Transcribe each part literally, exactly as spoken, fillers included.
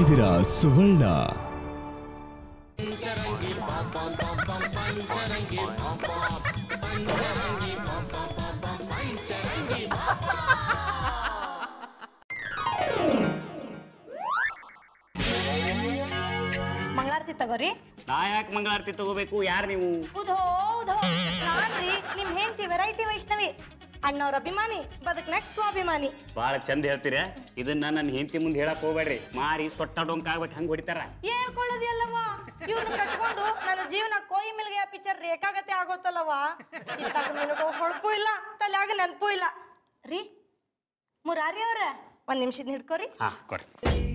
ಇದ್ದೀರಾ ಸುವರ್ಣ. ಮಂಗಳಾರತಿ ತಗೋರಿ. ನಾ ಯಾಕೆ ಮಂಗಳಾರತಿ ತಗೋಬೇಕು? ಯಾರು ನೀವು? ಉಧೋ ಉಧೋ ನಾನ್ರಿ ನಿಮ್ ಹೆಂಡತಿ ವೆರೈಟಿ ವೈಷ್ಣವಿ, ಅಣ್ಣವ್ರ ಅಭಿಮಾನಿ, ಬದುಕ್ನಾಗ ಸ್ವಾಭಿಮಾನಿ. ಬಾಳ ಚಂದ ಹೇಳ್ತೀರ. ಇದನ್ನ ನನ್ನ ಹೆಂಡತಿ ಮುಂದೆ ಹೇಳಕ್ ಹೋಗ್ಬೇಡ್ರಿ, ಮಾರಿ ಸೊಟ್ಟ ಡೊಂಕ ಆಗ್ಬೇಕು, ಹಂಗ ಹೊಡಿತಾರ. ಹೇಳ್ಕೊಳ್ಳೋದಿ ಅಲ್ಲವ, ಇವ್ರನ್ನ ಕಟ್ಕೊಂಡು ನನ್ನ ಜೀವನ ಕೋಯಿ ಮಿಲ್ಗೆ ಪಿಕ್ಚರ್ ರೇಖಾಗತೆ ಆಗೋತಲ್ಲವ. ಇತ್ತಾಗ ನನಗೂ ಹೊಳಪು ಇಲ್ಲ, ತಲ್ಯಾಗ ನೆನಪು ಇಲ್ಲ ರೀ. ಮುರಾರಿ ಅವ್ರ ಒಂದ್ ನಿಮಿಷದ ಹಿಡ್ಕೋರಿ. ಹಾ ಕೊಡಿ.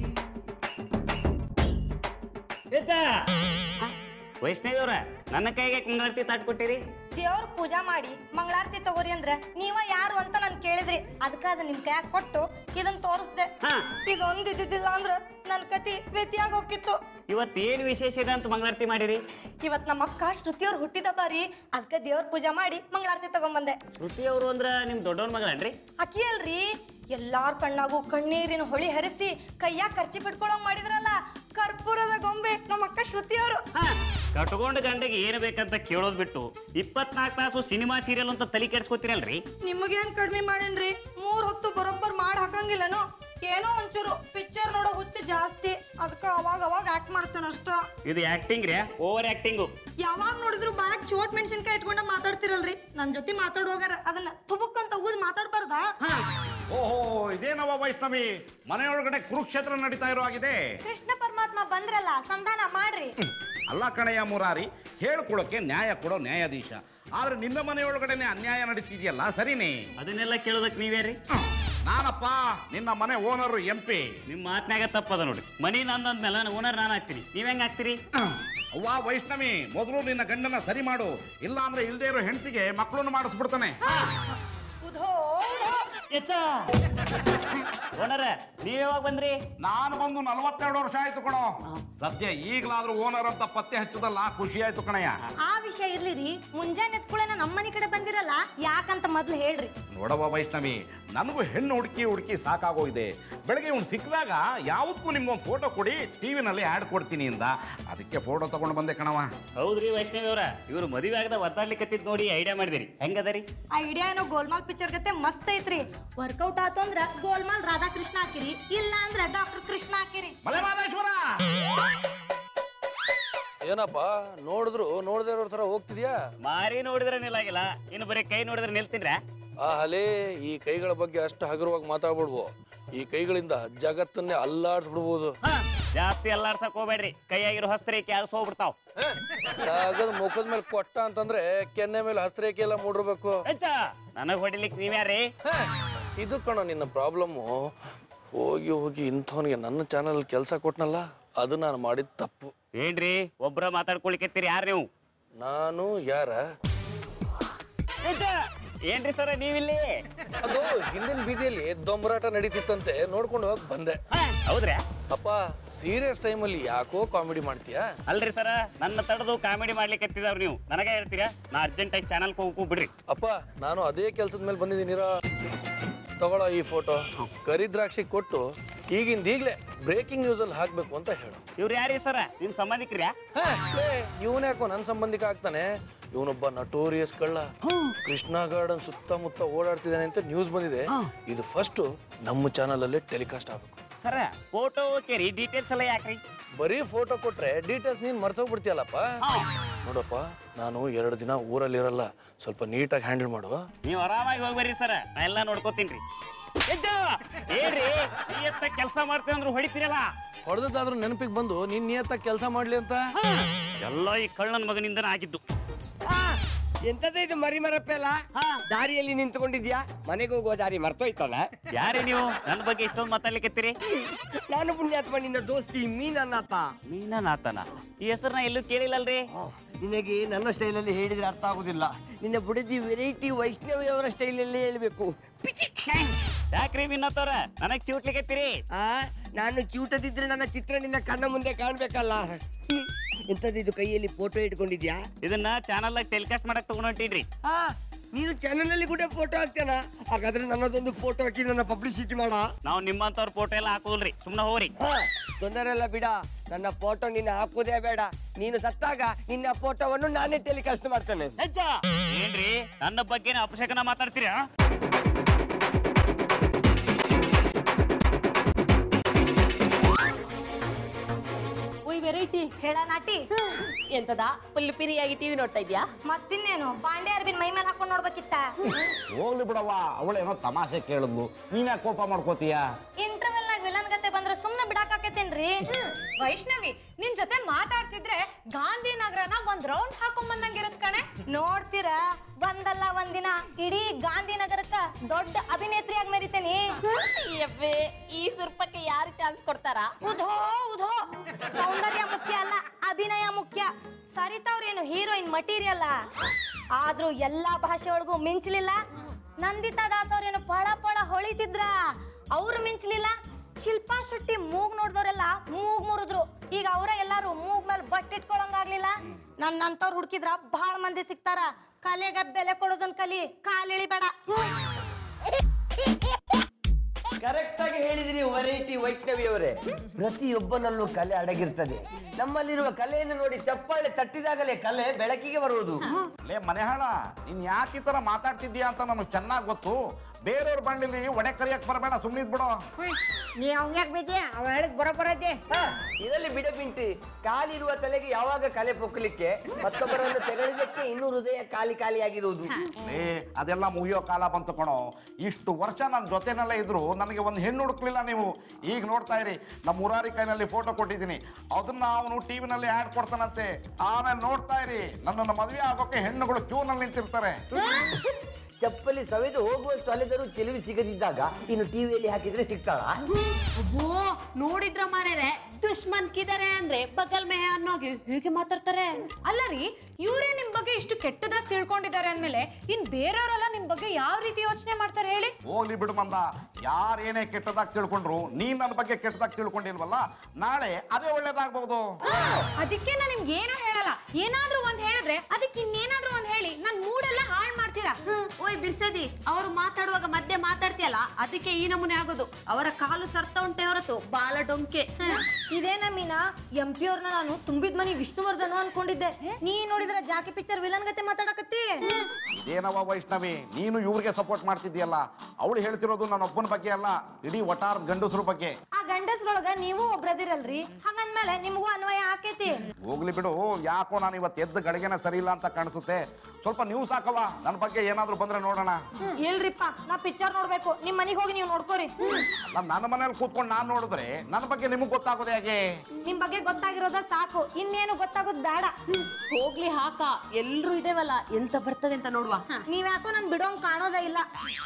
ವೈಷ್ಣವಿ ಅವ್ರ ನನ್ನ ಕೈಗೆ ಮಂಗಳಾರತಿ ತಾಟ್ ಕೊಟ್ಟಿರಿ. ದೇವ್ರ ಪೂಜಾ ಮಾಡಿ ಮಂಗಳಾರತಿ ತಗೋರಿ ಅಂದ್ರ ನೀವ ಯಾರು ಅಂತ ನನ್ ಕೇಳಿದ್ರಿ, ಅದಕ್ಕ ಅದ ನಿಮ್ ಕೈಯಾಗ ಕೊಟ್ಟು ಇದನ್ ತೋರಿಸ್ದೆ. ಇದೊಂದ್ ಇದ್ದಿದ್ದಿಲ್ಲ ಅಂದ್ರ ನನ್ ಕತಿ ವ್ಯತಿಯಾಗ ಹೋಗಿತ್ತು. ಇವತ್ ಏನ್ ವಿಶೇಷ ಇದೆ ಅಂತ ಮಂಗಳಾರತಿ ಮಾಡಿರಿ? ಇವತ್ ನಮ್ಮ ಅಕ್ಕ ಶ್ರುತಿ ಅವ್ರ ಹುಟ್ಟಿದಬ್ಬ ರೀ, ಅದಕ್ಕ ದೇವ್ರ ಪೂಜಾ ಮಾಡಿ ಮಂಗಳಾರತಿ ತಗೊಂಬಂದೆ. ಶ್ರುತಿ ಅವರು ಅಂದ್ರ ನಿಮ್ ದೊಡ್ಡವನ್ ಮಗಳನ್ರಿ? ಅಕ್ಕಿ ಅಲ್ರಿ, ಎಲ್ಲಾರ ಕಣ್ಣಾಗೂ ಕಣ್ಣೀರಿನ ಹೊಳಿ ಹರಿಸಿ ಕೈಯಾಗ ಖರ್ಚಿ ಬಿಟ್ಕೊಳಂಗ್ ಮಾಡಿದ್ರಲ್ಲ, ಕರ್ಪೂರದ ಗೊಂಬೆ ನಮ್ಮ ಅಕ್ಕ ಶ್ರುತಿ ಅವರು. ಕಟ್ಕೊಂಡ್ ಗಂಡಗೆ ಏನ್ ಬೇಕಂತ ಕೇಳೋದ್ ಬಿಟ್ಟು ಇಪ್ಪತ್ನಾಲ್ಕು ತಾಸು ಸಿನಿಮಾ ಸೀರಿಯಲ್ ಅಂತ ತಲೆ ಕೆಡ್ಸ್ಕೊತಿರಲ್ರಿ. ನಿಮಗೇನ್ ಕಡಿಮೆ ಮಾಡೇನ್ರಿ, ಮೂರ್ ಹೊತ್ತು ಬರೋಬ್ಬರ್ ಮಾಡಿ ಹಾಕಂಗಿಲ್ಲನು. ಏನೋ ಒಂಚೂರು ಪಿಕ್ಚರ್ ನೋಡೋ ಹುಚ್ಚು ಜಾಸ್ತಿ, ಅದಕ್ಕ ಅವಾಗ ಅವಾಗ ಆಕ್ಟ್ ಮಾಡ್ತೇನೆ ಅಷ್ಟ. ಇದು ಆಕ್ಟಿಂಗ್ ರೀ, ಓವರ್ ಆಕ್ಟಿಂಗು. ಯಾವಾಗ ನೋಡಿದ್ರು ಬಾಯ್ ಚೋಟ್ ಮೆಣಸಿನ್ಕಾಯಿ ಇಟ್ಕೊಂಡ ಮಾತಾಡ್ತಿರಲ್ರಿ, ನನ್ ಜೊತೆ ಮಾತಾಡೋಗಾರ ಅದನ್ನ ತುಬುಕ್ ಅಂತ ಊದ್ ಮಾತಾಡ್ಬಾರ್ದಾ? ಓಹೋ, ಇದೇನವ ವೈಷ್ಣವಿ, ಮನೆಯೊಳಗಡೆ ಕುರುಕ್ಷೇತ್ರ ನಡೀತಾ ಇರೋ ಆಗಿದೆ. ಕೃಷ್ಣ ಪರಮಾತ್ಮ ಬಂದ್ರಲ್ಲ, ಸಂಧಾನ ಮಾಡ್ರಿ. ಅಲ್ಲ ಕಣಯ್ಯ ಮುರಾರಿ, ಹೇಳ್ಕೊಳಕ್ಕೆ ನ್ಯಾಯ ಕೊಡೋ ನ್ಯಾಯಾಧೀಶ, ಆದ್ರೆ ನಿನ್ನ ಮನೆಯೊಳಗಡೆನೆ ಅನ್ಯಾಯ ನಡೀತಿದೆಯಲ್ಲ, ಸರಿನೇ? ಅದನ್ನೆಲ್ಲ ಕೇಳೋದಕ್ ನೀವ್ಯಾರಿ? ನಾನಪ್ಪ ನಿನ್ನ ಮನೆ ಓನರು ಎಂ ಪಿ. ನಿಮ್ ಮಾತ್ನಾಗ ತಪ್ಪದ ನೋಡಿ. ಮನಿ ನಂದಂದ್ಮೇಲೆ ಓನರ್ ನಾನು ಆಗ್ತೀನಿ, ನೀವ್ ಹೆಂಗ್ ಆಗ್ತೀರಿ? ಅವ್ವಾ ವೈಷ್ಣವಿ, ಮೊದಲು ನಿನ್ನ ಗಂಡನ ಸರಿ ಮಾಡು, ಇಲ್ಲ ಅಂದ್ರೆ ಇಲ್ದೇ ಇರೋ ಹೆಂಡತಿಗೆ ಮಕ್ಕಳನ್ನು ಮಾಡಿಸ್ಬಿಡ್ತಾನೆ. ಓನರ ನೀವ್ ಯಾವಾಗ ಬಂದ್ರಿ? ನಾನು ಬಂದು ನಲವತ್ತೆರಡು ವರ್ಷ ಆಯ್ತು ಕಣೋ. ಸದ್ಯ ಈಗಲಾದ್ರೂ ಓನರ್ ಅಂತ ಪತ್ತೆ ಹಚ್ಚದಲ್ಲ, ಖುಷಿ ಆಯ್ತು ಕಣಯ್ಯ. ಆ ವಿಷಯ ಇರ್ಲಿರಿ, ಮುಂಜಾನೆ ಎತ್ಕೊಳ್ಳೇನ ನಮ್ಮನೆ ಕಡೆ ಬಂದಿರಲ್ಲ, ಯಾಕಂತ ಮೊದ್ಲು ಹೇಳ್ರಿ. ನೋಡವ ವೈಷ್ಣವಿ, ನನಗೂ ಹೆಣ್ಣು ಹುಡುಕಿ ಹುಡುಕಿ ಸಾಕಾಗೋಗಿದೆ. ಬೆಳಗ್ಗೆ ಇವ್ನು ಸಿಕ್ಕಿದಾಗ ಯಾವತ್ತೂ ನಿಮ್ಗೊಂದು ಫೋಟೋ ಕೊಡಿ, ಟಿವಿನಲ್ಲಿ ಆ್ಯಡ್ ಕೊಡ್ತೀನಿ ಇಂದ, ಅದಕ್ಕೆ ಫೋಟೋ ತಗೊಂಡು ಬಂದೆ ಕಣವ. ಹೌದ್ರಿ ವೈಷ್ಣವಿ ಅವ್ರ, ಇವ್ರು ಮದುವೆ ಆಗದ ಒತ್ತಾಡ್ಲಿಕ್ಕೆ ನೋಡಿ ಐಡಿಯಾ ಮಾಡಿದಿರಿ, ಹೆಂಗದರಿ? ಐಡಿಯಾ ಏನೋ ಗೋಲ್ಮಾಲ್ ಪಿಕ್ಚರ್ ಗತೆ ಮಸ್ತ್ ಐತ್ರಿ. ವರ್ಕೌಟ್ ಆತು ಅಂದ್ರ ಗೋಲ್ಮಾಲ್ ರಾಧಾಕೃಷ್ಣ ಹಾಕಿರಿ, ಇಲ್ಲ ಅಂದ್ರ ಡಾಕ್ಟರ್ ಕೃಷ್ಣ ಹಾಕಿರಿ. ಮಲೆಮಹದೇಶ್ವರ ಏನಪ್ಪ ನೋಡಿದ್ರು ನೋಡದೇ ಇರೋ ತರ ಹೋಗ್ತಿದ್ಯಾ? ಮಾರಿ ನೋಡಿದ್ರೆ ನಿಲ್ಲಾಗಿಲ್ಲ, ಇನ್ನು ಬರೀ ಕೈ ನೋಡಿದ್ರೆ ನಿಲ್ತೀನ್ರ? ಆ ಹಲೇ, ಈ ಕೈಗಳ ಬಗ್ಗೆ ಅಷ್ಟು ಹಗುರವಾಗಿ ಮಾತಾಡ್ಬಿಡ್ವು. ಈ ಕೈಗಳಿಂದ ಜಗತ್ತನ್ನೇ ಅಲ್ಲಾಡ್ಸ್ಬಿಡ್ಬೋದು. ಜಾಸ್ತಿ ಅಲ್ಲಾಡ್ಸಕ್ ಹೋಗ್ಬೇಡ್ರಿ, ಕೈಯಾಗಿರೋ ಹಸ್ರೇಖೆ ಅದು ಹೋಗ್ಬಿಡ್ತಾವ್. ಕಾಗದ ಮುಖದ ಮೇಲೆ ಕೊಟ್ಟ ಅಂತಂದ್ರೆ ಕೆನ್ನೆ ಮೇಲೆ ಹಸ್ರೇಖೆ ಎಲ್ಲ ಮೂಡಿರ್ಬೇಕು. ನನಗ್ ಹೊಡಿಲಿಕ್ಕೆ ನೀವ್ಯಾರೀ? ಇದು ಕಣೋ ನಿನ್ನ ಪ್ರಾಬ್ಲಮ್ಮು. ಹೋಗಿ ಹೋಗಿ ಇಂಥವನಿಗೆ ನನ್ನ ಚಾನಲ್ ಕೆಲಸ ಕೊಟ್ನಲ್ಲ, ಅದು ನಾನು ಮಾಡಿದ ತಪ್ಪು. ಏನ್ರಿ ಒಬ್ರ ಮಾತಾಡ್ಕೊಳಿಕತ್ತೀರಿ? ಯಾರು ನೀವು? ನಾನು ಯಾರ? ಏನ್ರಿ ಸರ ನೀವಿಲ್ಲಿ? ಅದು ಹಿಂದಿನ ಬೀದಿಯಲ್ಲಿ ದೊಂಬರಾಟ ನಡೀತಿತ್ತಂತೆ, ನೋಡ್ಕೊಂಡು ಹೋಗಿ ಬಂದೆ. ಹೌದ್ರಾ? ಅಪ್ಪ ಸೀರಿಯಸ್ ಟೈಮಲ್ಲಿ ಯಾಕೋ ಕಾಮಿಡಿ ಮಾಡ್ತೀಯಾ? ಅಲ್ರಿ ಸರ, ನನ್ನ ತಡದು ಕಾಮಿಡಿ ಮಾಡ್ಲಿಕ್ಕೆ ನೀವು ನನಗೆ ಹೇಳ್ತೀರಾ? ನಾ ಅರ್ಜೆಂಟ್ ಆಗಿ ಚಾನಲ್ ಹೋಗ್ಕೂ ಬಿಡ್ರಿ. ಅಪ್ಪ ನಾನು ಅದೇ ಕೆಲ್ಸದ ಮೇಲೆ ಬಂದಿದ್ದೀನಿರಾ. ತಗೊಳ್ಳೋ ಈ ಫೋಟೋ, ಕರಿದ್ರಾಕ್ಷಿ ಕೊಟ್ಟು ಈಗಿಂದ ಈಗ್ಲೇ ಬ್ರೇಕಿಂಗ್ ನ್ಯೂಸ್ ಅಲ್ಲಿ ಹಾಕ್ಬೇಕು ಅಂತ ಹೇಳು. ಇವ್ರು ಯಾರೀ ಸರ? ನಿಮ್ ಸಂಬಂಧಿಕ್ರಿಯಾ? ಇವನ್ಯಾಕೋ ನನ್ನ ಸಂಬಂಧಿಕ ಆಗ್ತಾನೆ. ಇವನೊಬ್ಬ ನಟೋರಿಯಸ್ ಕಳ್ಳ, ಕೃಷ್ಣ ಗಾರ್ಡನ್ ಸುತ್ತಮುತ್ತ ಓಡಾಡ್ತಿದ್ದಾನೆ ಅಂತ ನ್ಯೂಸ್ ಬಂದಿದೆ. ಇದು ಫಸ್ಟ್ ನಮ್ಮ ಚಾನಲ್ ಅಲ್ಲೇ ಟೆಲಿಕಾಸ್ಟ್ ಆಗ್ಬೇಕು. ಸರ ಫೋಟೋ ಓಕೆ ರೀ, ಡೀಟೇಲ್ಸ್ ಎಲ್ಲ ಯಾಕ್ರಿ? ಬರೀ ಫೋಟೋ ಕೊಟ್ರೆ ಡೀಟೇಲ್ಸ್ ನೀನ್ ಮರ್ತೋಗ್ಬಿಡ್ತೀಯಲ್ಲಪ್ಪ. ನೋಡಪ್ಪ, ನಾನು ಎರಡು ದಿನ ಊರಲ್ಲಿ ಇರಲ್ಲ, ಸ್ವಲ್ಪ ನೀಟಾಗಿ ಹ್ಯಾಂಡಲ್ ಮಾಡುವ. ನೀವು ಆರಾಮಾಗಿ ಹೋಗಿ ಬರ್ರಿ ಸರ, ನಾ ಎಲ್ಲ ನೋಡ್ಕೋತೀನಿ. ಏನ್ರಿ ನಿಯತ್ತಾಗಿ ಕೆಲಸ ಮಾಡ್ತೇವೆ ಅಂದ್ರೆ ಹೊಡಿತೀರಲ್ಲ? ಹೊಡೆದಾದ್ರೂ ನೆನಪಿಗೆ ಬಂದು ನೀನ್ ನಿಯತ್ತಾಗಿ ಕೆಲಸ ಮಾಡ್ಲಿ ಅಂತ. ಎಲ್ಲ ಈ ಕಳ್ಳನ ಮಗನಿಂದನೇ ಆಗಿದ್ದು. ಎಂತದ ಇದು ಮರಿ ಮರಪ್ಪೆ ಅಲ್ಲ? ದಾರಿಯಲ್ಲಿ ನಿಂತ್ಕೊಂಡಿದ್ಯಾ? ಮನೆಗೆ ಹೋಗುವ ದಾರಿ ಮರ್ತೋಯ್ತಲ್ಲ? ಯಾರೇ ನೀವು ನನ್ನ ಬಗ್ಗೆ ಇಷ್ಟೊಂದು ಮಾತಾಡ್ಲಿಕ್ಕತ್ತೀರಿ? ನಾನು ಪುಣ್ಯಾತ್ಮ, ನಿನ್ನ ದೋಸ್ತಿ ಮೀನನ್ನಾತ. ಮೀನನಾಥನ? ಈ ಹೆಸರನ್ನ ಎಲ್ಲೂ ಕೇಳಿಲ್ಲಲ್ರಿ? ನಿನಗೆ ನನ್ನ ಸ್ಟೈಲಲ್ಲಿ ಹೇಳಿದ್ರೆ ಅರ್ಥ ಆಗುದಿಲ್ಲ. ನಿನ್ನ ಬುಡದಿ ವೆರೈಟಿ ವೈಷ್ಣವಿ ಅವರ ಸ್ಟೈಲಲ್ಲಿ ಹೇಳ್ಬೇಕು. ಯಾಕ್ರಿ ಮೀನತ್ತವ್ರ ನನಗ್ ಚಿವುಟ್ಲಿಕ್ಕತ್ತೀರಿ? ಆ ನಾನು ಚಿವುಟದಿದ್ರೆ ನನ್ನ ಚಿತ್ರ ನಿನ್ನ ಕಣ್ಣ ಮುಂದೆ ಕಾಣ್ಬೇಕಲ್ಲ. ಎಂತದ್ದು ಇದು ಕೈಯಲ್ಲಿ ಫೋಟೋ ಇಟ್ಕೊಂಡಿದ್ಯಾ? ಇದನ್ನ ಚಾನಲ್ ಟೆಲಿಕಾಸ್ಟ್ ಮಾಡಕ್ ತಗೊಂಡ್ಬಿಟ್ಟಿದ್ರಿ. ಹಾ, ನೀನು ಚಾನಲ್ ಅಲ್ಲಿ ಕೂಡ ಫೋಟೋ ಹಾಕ್ತೇನ? ಹಾಗಾದ್ರೆ ನನ್ನದೊಂದು ಫೋಟೋ ಹಾಕಿ ನನ್ನ ಪಬ್ಲಿಸಿಟಿ ಮಾಡ. ನಾವು ನಿಮ್ಮಂತವ್ರ ಫೋಟೋ ಎಲ್ಲ ಹಾಕೋಲ್ರಿ, ಸುಮ್ನೆ ಹೋಗ್ರಿ. ತೊಂದರೆ ಇಲ್ಲ ಬಿಡ, ನನ್ನ ಫೋಟೋ ನಿನ್ನ ಹಾಕುದೇ ಬೇಡ. ನೀನು ಸತ್ತಾಗ ನಿನ್ನ ಫೋಟೋವನ್ನು ನಾನೇ ಟೆಲಿಕಾಸ್ಟ್ ಮಾಡ್ತೇನೆ. ಹೆಜ್ಜ ಏನ್ರಿ ನನ್ನ ಬಗ್ಗೆನೇ ಅಪಶಕನ ಮಾತಾಡ್ತೀರಾ? ವೆರೈಟಿ ಹೇಳ ನಾಟಿ ಎಂತದ ಫುಲ್ ಪಿರಿಯಾಗಿ ಟಿವಿ ನೋಡ್ತಾ ಇದ್ಯಾ? ಮತ್ತಿನ್ನೇನು ಬಾಂಡೆ ಅರ್ಬಿನ್ ಮೈ ಮೇಲೆ ಹಾಕೊಂಡ್ ನೋಡ್ಬೇಕಿತ್ತ? ಹೋಗ್ಲಿ ಬಿಡವ್ವ, ಅವಳೇನೋ ತಮಾಷೆ ಕೇಳಿದ್ಲು, ನೀನ್ ಯಾಕೆ ಕೋಪ ಮಾಡ್ಕೋತೀಯ? ಇಂಟರ್ವೆಲ್ ನಾಗ ವಿಲನ್ ಗತೆ ಬಂದ್ರೆ ಸುಮ್ನೆ ಬಿಡಾಕತ್ತೇನ್ರಿ? ವೈಷ್ಣವಿ, ನಿನ್ ಜೊತೆ ಮಾತಾಡ್ತಿದ್ರೆ ಗಾಂಧಿನಗರನ ಒಂದ್ ರೌಂಡ್ ಹಾಕೊಂಡ್ ಬಂದಂಗಿರತ್ ಕಣೆ. ನೋಡ್ತೀರಾ, ಒಂದಲ್ಲ ಒಂದಿನ ಇಡೀ ಗಾಂಧಿನಗರಕ್ಕ ದೊಡ್ಡ ಅಭಿನೇತ್ರಿಯಾಗಿ ಮೆರಿತೇನಿ. ಯವ್ವೇ, ಈ ಸುರ್ಪಕ್ಕೆ ಯಾರು ಚಾನ್ಸ್ ಕೊಡ್ತಾರ? ಉಧೋ ಉಧೋ, ಸೌಂದರ್ಯ ಮುಖ್ಯ ಅಲ್ಲ, ಅಭಿನಯ ಮುಖ್ಯ. ಸರಿತಾ ಅವ್ರೇನು ಹೀರೋಯಿನ್ ಮಟೀರಿಯಲ್, ಆದ್ರೂ ಎಲ್ಲಾ ಭಾಷೆ ಒಳಗೂ ಮಿಂಚಲಿಲ್ಲ. ನಂದಿತಾ ದಾಸ್ ಅವ್ರೇನು ಪಳ ಪಳ ಹೊಳಿತಿದ್ರ, ಅವ್ರು ಮಿಂಚಲಿಲ್ಲ. ಶಿಲ್ಪಾ ಶೆಟ್ಟಿ ಮೂಗ್ ನೋಡ್ದವ್ರೆಲ್ಲ ಮೂಗ್ ಮುರಿದ್ರು. ಈಗ ಅವರ ಎಲ್ಲಾರು ಮೂಗ್ ಮೇಲೆ ಬಟ್ ಇಟ್ಕೊಳಂಗಾಗ್ಲಿಲ್ಲ. ನನ್ನಂತವ್ರು ಹುಡುಕಿದ್ರ ಬಹಳ ಮಂದಿ ಸಿಗ್ತಾರ. ಕಲೆಗೆ ಬೆಲೆ ಕೊಡೋದನ್ ಕಲಿ, ಕಾಲಿಳಿಬೇಡ. ಕರೆಕ್ಟ್ ಆಗಿ ಹೇಳಿದ್ರಿ ವೆರೈಟಿ ವೈಷ್ಣವಿ ಅವರೇ. ಪ್ರತಿಯೊಬ್ಬನಲ್ಲೂ ಕಲೆ ಅಡಗಿರ್ತದೆ. ನಮ್ಮಲ್ಲಿರುವ ಕಲೆಯನ್ನು ನೋಡಿ ಚಪ್ಪಾಳೆ ತಟ್ಟಿದಾಗಲೇ ಕಲೆ ಬೆಳಕಿಗೆ ಬರುವುದು. ಲೇ ಮನೆಹಾಳ, ನೀನ್ ಯಾಕೆ ಈ ತರ ಮಾತಾಡ್ತಿದ್ದೀಯಾ ಅಂತ ನಮಗೆ ಚೆನ್ನಾಗಿ ಗೊತ್ತು. ಬೇರೆಯವ್ರ ಬಂಡಿಲಿ ಒಡೆ ಕರಿಯಕ್ ಬರಬೇಡ, ಸುಮ್ಮನಿದ್ ಬಿಡು. ನೀ ಅವ್ನ್ಯಾಕ್ ಬೈದ್ಯಾ? ಅವ ಹೇಳಿದ್ ಬರೋಬ್ಬರ ಐತಿ. ಇದರಲ್ಲಿ ಬಿಡಬಿಂಟಿ, ಕಾಲಿರುವ ತಲೆಗೆ ಯಾವಾಗ ಕಲೆ ಪೊಕ್ಕಲಿಕ್ಕೆ, ಮತ್ತೊಬ್ಬರನ್ನು ತೆಗಳಿದಕ್ಕೆ ಇನ್ನೂ ಹೃದಯ ಖಾಲಿ ಖಾಲಿಯಾಗಿರುವುದು. ಲೇ ಅದೆಲ್ಲ ಮುಗಿಯೋ ಕಾಲ ಬಂತು ಕಣೋ. ಇಷ್ಟು ವರ್ಷ ನನ್ನ ಜೊತೆನಲ್ಲೇ ಇದ್ರು ನನಗೆ ಒಂದು ಹೆಣ್ಣು ಹುಡುಕ್ಲಿಲ್ಲ ನೀವು. ಈಗ ನೋಡ್ತಾ ಇರಿ, ನಮ್ಮ ಮುರಾರಿ ಕೈನಲ್ಲಿ ಫೋಟೋ ಕೊಟ್ಟಿದ್ದೀನಿ, ಅದನ್ನ ಅವನು ಟಿವಿನಲ್ಲಿ ಆ್ಯಡ್ ಕೊಡ್ತಾನಂತೆ. ಆಮೇಲೆ ನೋಡ್ತಾ ಇರಿ, ನನ್ನನ್ನು ಮದುವೆ ಆಗೋಕೆ ಹೆಣ್ಣುಗಳು ಕ್ಯೂನಲ್ಲಿ ನಿಂತಿರ್ತಾರೆ. ಚಪ್ಪಲಿ ಸವೆದು ಹೋಗುವಷ್ಟು ಅಲೆದರೂ ಚೆಲುವಿ ಸಿಗದಿದ್ದಾಗ ಇನ್ನು ಟಿವಿಯಲ್ಲಿ ಹಾಕಿದ್ರೆ ಸಿಗ್ತಾಳ? ಓ ನೋಡಿದ್ರ ಮಾರೇರೆ, ದುಶ್ಮನ್ ಕಿದಾರೆ ಅಂದ್ರೆ ಬಗಲ್ ಮೇ ಅನ್ನೋಗಿ ಹೇಗೆ ಮಾತಾಡ್ತಾರೆ? ಅಲ್ಲ ರೀ, ಇವ್ರೇ ನಿಮ್ ಬಗ್ಗೆ ಇಷ್ಟು ಕೆಟ್ಟದಾಗಿ ತಿಳ್ಕೊಂಡಿದ್ದಾರೆ ಅಂದ್ಮೇಲೆ ಇನ್ ಬೇರೆಯವರೆಲ್ಲ ನಿಮ್ ಬಗ್ಗೆ ಯಾವ ರೀತಿ ಯೋಚನೆ ಮಾಡ್ತಾರೆ ಹೇಳಿ? ಹೋಗ್ಲಿ ಬಿಡು ಮಂದ, ಯಾರೇನೇ ಕೆಟ್ಟದಾಗಿ ತಿಳ್ಕೊಂಡ್ರು ನೀನ್ ನನ್ನ ಬಗ್ಗೆ ಕೆಟ್ಟದಾಗಿ ತಿಳ್ಕೊಂಡಿಲ್ವಲ್ಲ, ನಾಳೆ ಅದೇ ಒಳ್ಳೇದಾಗ್ಬಹುದು. ಅದಕ್ಕೆ ನಾನು ನಿಮ್ಗೆ ಏನು ಹೇಳಲ್ಲ. ಏನಾದ್ರೂ ಒಂದ್ ಹೇಳಿದ್ರೆ ಅದಕ್ಕೆ ಇನ್ನೇನಾದ್ರೂ ಒಂದ್ ಹೇಳಿ ನನ್ ಮೂಡೆಲ್ಲ ಹಾಳ್ ಮಾಡ್ತೀರಾ. ಓಯ್ ಬಿರ್ಸದಿ, ಅವ್ರು ಮಾತಾಡುವಾಗ ಮಧ್ಯೆ ಮಾತಾಡ್ತೀಯಲ್ಲ, ಅದಕ್ಕೆ ಈ ನಮೂನೆ ಆಗೋದು. ಅವರ ಕಾಲು ಸರ್ತ ಉಂಟೆ ಹೊರತು ಬಾಲ ಡೊಂಕೆ. ಇದೇನ ಮೀನಾ, ಎಂ ಪಿ ಅವ್ರನ್ನ ನಾನು ತುಂಬಿದ್ ಮನಿ ವಿಷ್ಣುವರ್ಧನ್ ಅನ್ಕೊಂಡಿದ್ದೆ. ನೀ ನೋಡಿದ್ರ ಜಾಕಿ ಪಿಕ್ಚರ್ ವಿಲನ್ ಗತೆ ಮಾತಾಡಕತ್ತಿ. ಇದೇನವ ವೈಷ್ಣವಿ, ನೀನು ಇವ್ರಿಗೆ ಸಪೋರ್ಟ್ ಮಾಡ್ತಿದ್ಯಲ್ಲ. ಅವಳು ಹೇಳ್ತಿರೋದು ನನ್ನ ಒಬ್ಬನ ಬಗ್ಗೆ ಅಲ್ಲ, ಇಡೀ ಒಟ್ಟಾರ ಗಂಡಸರ ಬಗ್ಗೆ. ಆ ಗಂಡಸ್ರೊಳಗ ನೀವು ಒಬ್ರದಿರಲ್ರಿ, ಹಂಗಂದ್ಮೇಲೆ ನಿಮಗೂ ಅನ್ವಯ ಆಕೈತಿ. ಹೋಗ್ಲಿ ಬಿಡು, ಯಾಕೋ ನಾನು ಇವತ್ತು ಎದ್ದು ಗಳಿಗೆನ ಸರಿ ಇಲ್ಲ ಅಂತ ಕಾಣಿಸುತ್ತೆ. ಸ್ವಲ್ಪ ನ್ಯೂಸ್ ಹಾಕವ, ನನ್ನ ಬಗ್ಗೆ ಏನಾದ್ರೂ ಬಂದ್ರೆ ನೋಡೋಣ. ಇಲ್ರಿಪ್ಪ, ನಾ ಪಿಕ್ಚರ್ ನೋಡ್ಬೇಕು. ನಿಮ್ ಮನಿಗ್ ಹೋಗಿ ನೀವು ನೋಡ್ಕೋರಿ. ನನ್ನ ಮನೇಲಿ ಕೂತ್ಕೊಂಡು ನಾನ್ ನೋಡಿದ್ರೆ ನನ್ನ ಬಗ್ಗೆ ನಿಮಗ್ ಗೊತ್ತಾಗೋದು ಹೇಗೆ? ನಿಮ್ ಬಗ್ಗೆ ಗೊತ್ತಾಗಿರೋದ ಸಾಕು, ಇನ್ನೇನು ಗೊತ್ತಾಗೋದ್ ಬೇಡ. ಹೋಗ್ಲಿ ಹಾಕ, ಎಲ್ರು ಇದೇವಲ್ಲ, ಎಂತ ಬರ್ತದೆ ಅಂತ ನೋಡುವ. ನೀವ್ಯಾಕೋ ನನ್ ಬಿಡೋಂಗ್ ಕಾಣೋದೇ ಇಲ್ಲ.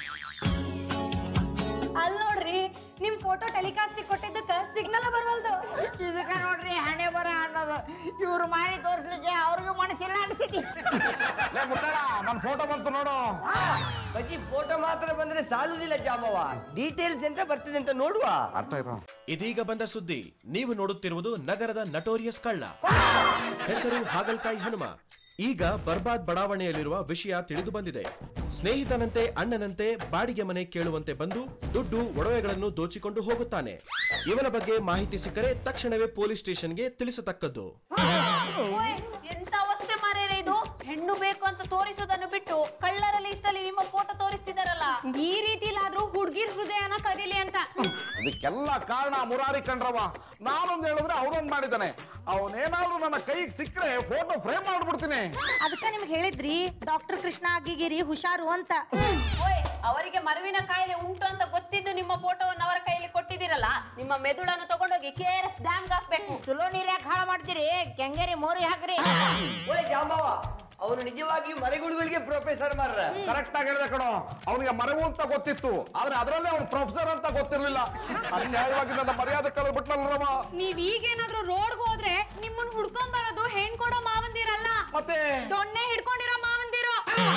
ಅಲ್ ನೋಡ್ರಿ, ನಿಮ್ ಫೋಟೋ ಟೆಲಿಕಾಸ್ಟ್ ಕೊಟ್ಟಿದ್ದಕ್ಕ ಸಿಗ್ನಲ್ ಬರವಲ್ದು. ಇದಕ್ಕ ನೋಡ್ರಿ ಹಣೆ ಬರ ಅನ್ನೋದು. ಇವ್ರು ಮಾಡಿ ತೋರ್ಸ್ಲಿಕ್ಕೆ ಅವ್ರಿಗೂ ಮನಸ್ಸಿಲ್ಲ ಅನ್ಸಿತಿ. ನನ್ನ ಫೋಟೋ ಬಂತು ನೋಡು. ಬಜ್ಜಿ ಫೋಟೋ ಮಾತ್ರ ಬಂದ್ರೆ ಸಾಲುದಿಲ್ಲ ಜಾಮವ, ಡೀಟೇಲ್ಸ್ ಎಂತ ಬರ್ತದೆ ಅಂತ ನೋಡುವ. ಅರ್ಥ ಇರೋ ಇದೀಗ ಬಂದ ಸುದ್ದಿ. ನೀವು ನೋಡುತ್ತಿರುವುದು ನಗರದ ನಟೋರಿಯಸ್ ಕಳ್ಳ. ಹೆಸರು ಹಾಗಲ್ಕಾಯಿ ಹನುಮ. ಈಗ ಬರ್ಬಾದ್ ಬಡಾವಣೆಯಲ್ಲಿರುವ ವಿಷಯ ತಿಳಿದು ಬಂದಿದೆ. ಸ್ನೇಹಿತನಂತೆ ಅಣ್ಣನಂತೆ ಬಾಡಿಗೆ ಮನೆ ಕೇಳುವಂತೆ ಬಂದು ದುಡ್ಡು ಒಡವೆಗಳನ್ನು ದೋಚಿಕೊಂಡು ಹೋಗುತ್ತಾನೆ. ಇವನ ಬಗ್ಗೆ ಮಾಹಿತಿ ಸಿಕ್ಕರೆ ತಕ್ಷಣವೇ ಪೊಲೀಸ್ ಸ್ಟೇಷನ್ಗೆ ತಿಳಿಸತಕ್ಕದ್ದು. ಎಂತ ಅವಸ್ಥೆ ಮಾರೇರೆ ಇದು. ಹೆಣ್ಣು ಬೇಕು ಅಂತ ತೋರಿಸೋದನ್ನು ಬಿಟ್ಟು ಕಳ್ಳರ ಲಿಸ್ಟ್ ಅಲ್ಲಿ ನಿಮ್ಮ ಫೋಟೋ ತೋರಿಸ್ತಿದಾರಲ್ಲ. ಈ ರೀತಿಲಾದ್ರೂ ಹುಡ್ಗಿರ್ ಹೃದಯನ ಕದಿಲಿ ಅಂತ. ಅದಕ್ಕೆಲ್ಲ ಕಾರಣ ಮುರಾರಿ ಕಂಡ್ರವ. ನಾನೊಂದು ಹೇಳಿದ್ರೆ ಅವನೊಂದು ಮಾಡಿದ್ದಾನೆ. ಅವನೇನಾದ್ರೂ ನನ್ನ ಕೈಗೆ ಸಿಕ್ಕರೆ ಫೋಟೋ ಫ್ರೇಮ್ ಮಾಡ್ಬಿಡ್ತೀನಿ. ಅದಕ್ಕ ನಿಮ್ಗೆ ಹೇಳಿದ್ರಿ, ಡಾಕ್ಟರ್ ಕೃಷ್ಣ ಆಗಿಗಿರಿ ಹುಷಾರು ಅಂತ. ಓಯ್, ಅವರಿಗೆ ಮರುವಿನ ಕಾಯಿಲೆ ಉಂಟು ಅಂತ ಗೊತ್ತಿದ್ದು ನಿಮ್ಮ ಫೋಟೋವನ್ನು ಅವರ ಕೈಯಲ್ಲಿ ಕೊಟ್ಟಿದ್ದೀರಲ್ಲ, ನಿಮ್ಮ ಮೆದುಳನ್ನು ತಗೊಂಡೋಗಿ ಕೆ ಆರ್ ಎಸ್ ಡ್ಯಾಮ್ ಹಾಕ್ಬೇಕು. ಚಲೋ ನೀರ್ ಯಾಕೆ ಹಾಳು ಮಾಡ್ತೀರಿ? ಕೆಂಗೇರಿ ಮೋರಿ ಹಾಕ್ರಿ. ಓಯ್ ಜಾಂಬವ, ಅವನು ನಿಜವಾಗಿಯೂ ಮರೆಗುಳುಗಳಿಗೆ ಪ್ರೊಫೆಸರ್ ಮಾರ್ರ. ಕರೆಕ್ಟ್ ಆಗಿ ಹೇಳಿದೆ ಕಣೋ. ಅವನಿಗೆ ಮರವು ಅಂತ ಗೊತ್ತಿತ್ತು, ಆದ್ರೆ ಅದರಲ್ಲೇ ಅವ್ನು ಪ್ರೊಫೆಸರ್ ಅಂತ ಗೊತ್ತಿರ್ಲಿಲ್ಲ. ಅನ್ಯಾಯವಾಗಿ ನನ್ನ ಮರ್ಯಾದೆ ಕಳೆದ್ಬಿಟ್ನಲ್ರವ. ನೀವ್ ಈಗೇನಾದ್ರೂ ರೋಡ್ ಹೋದ್ರೆ ನಿಮ್ಮನ್ ಹುಡ್ಕೊಂಡ್ ಬರೋದು ಹೆಣ್ ಕೊಡೋ ಮಾವಂದಿರಲ್ಲ, ಮತ್ತೆ ದೊಣ್ಣೆ ಹಿಡ್ಕೊಂಡಿರೋ ಮಾವಂದಿರೋ.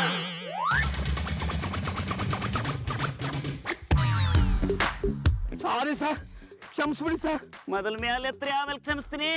ಸಾರಿ ಸರ್, ಕ್ಷಮಿಸ್ಬಿಡಿ ಸರ್. ಮೊದಲ ಮೇಲೆ ಎತ್ರಿ, ಆಮೇಲೆ ಕ್ಷಮಿಸ್ತೀನಿ.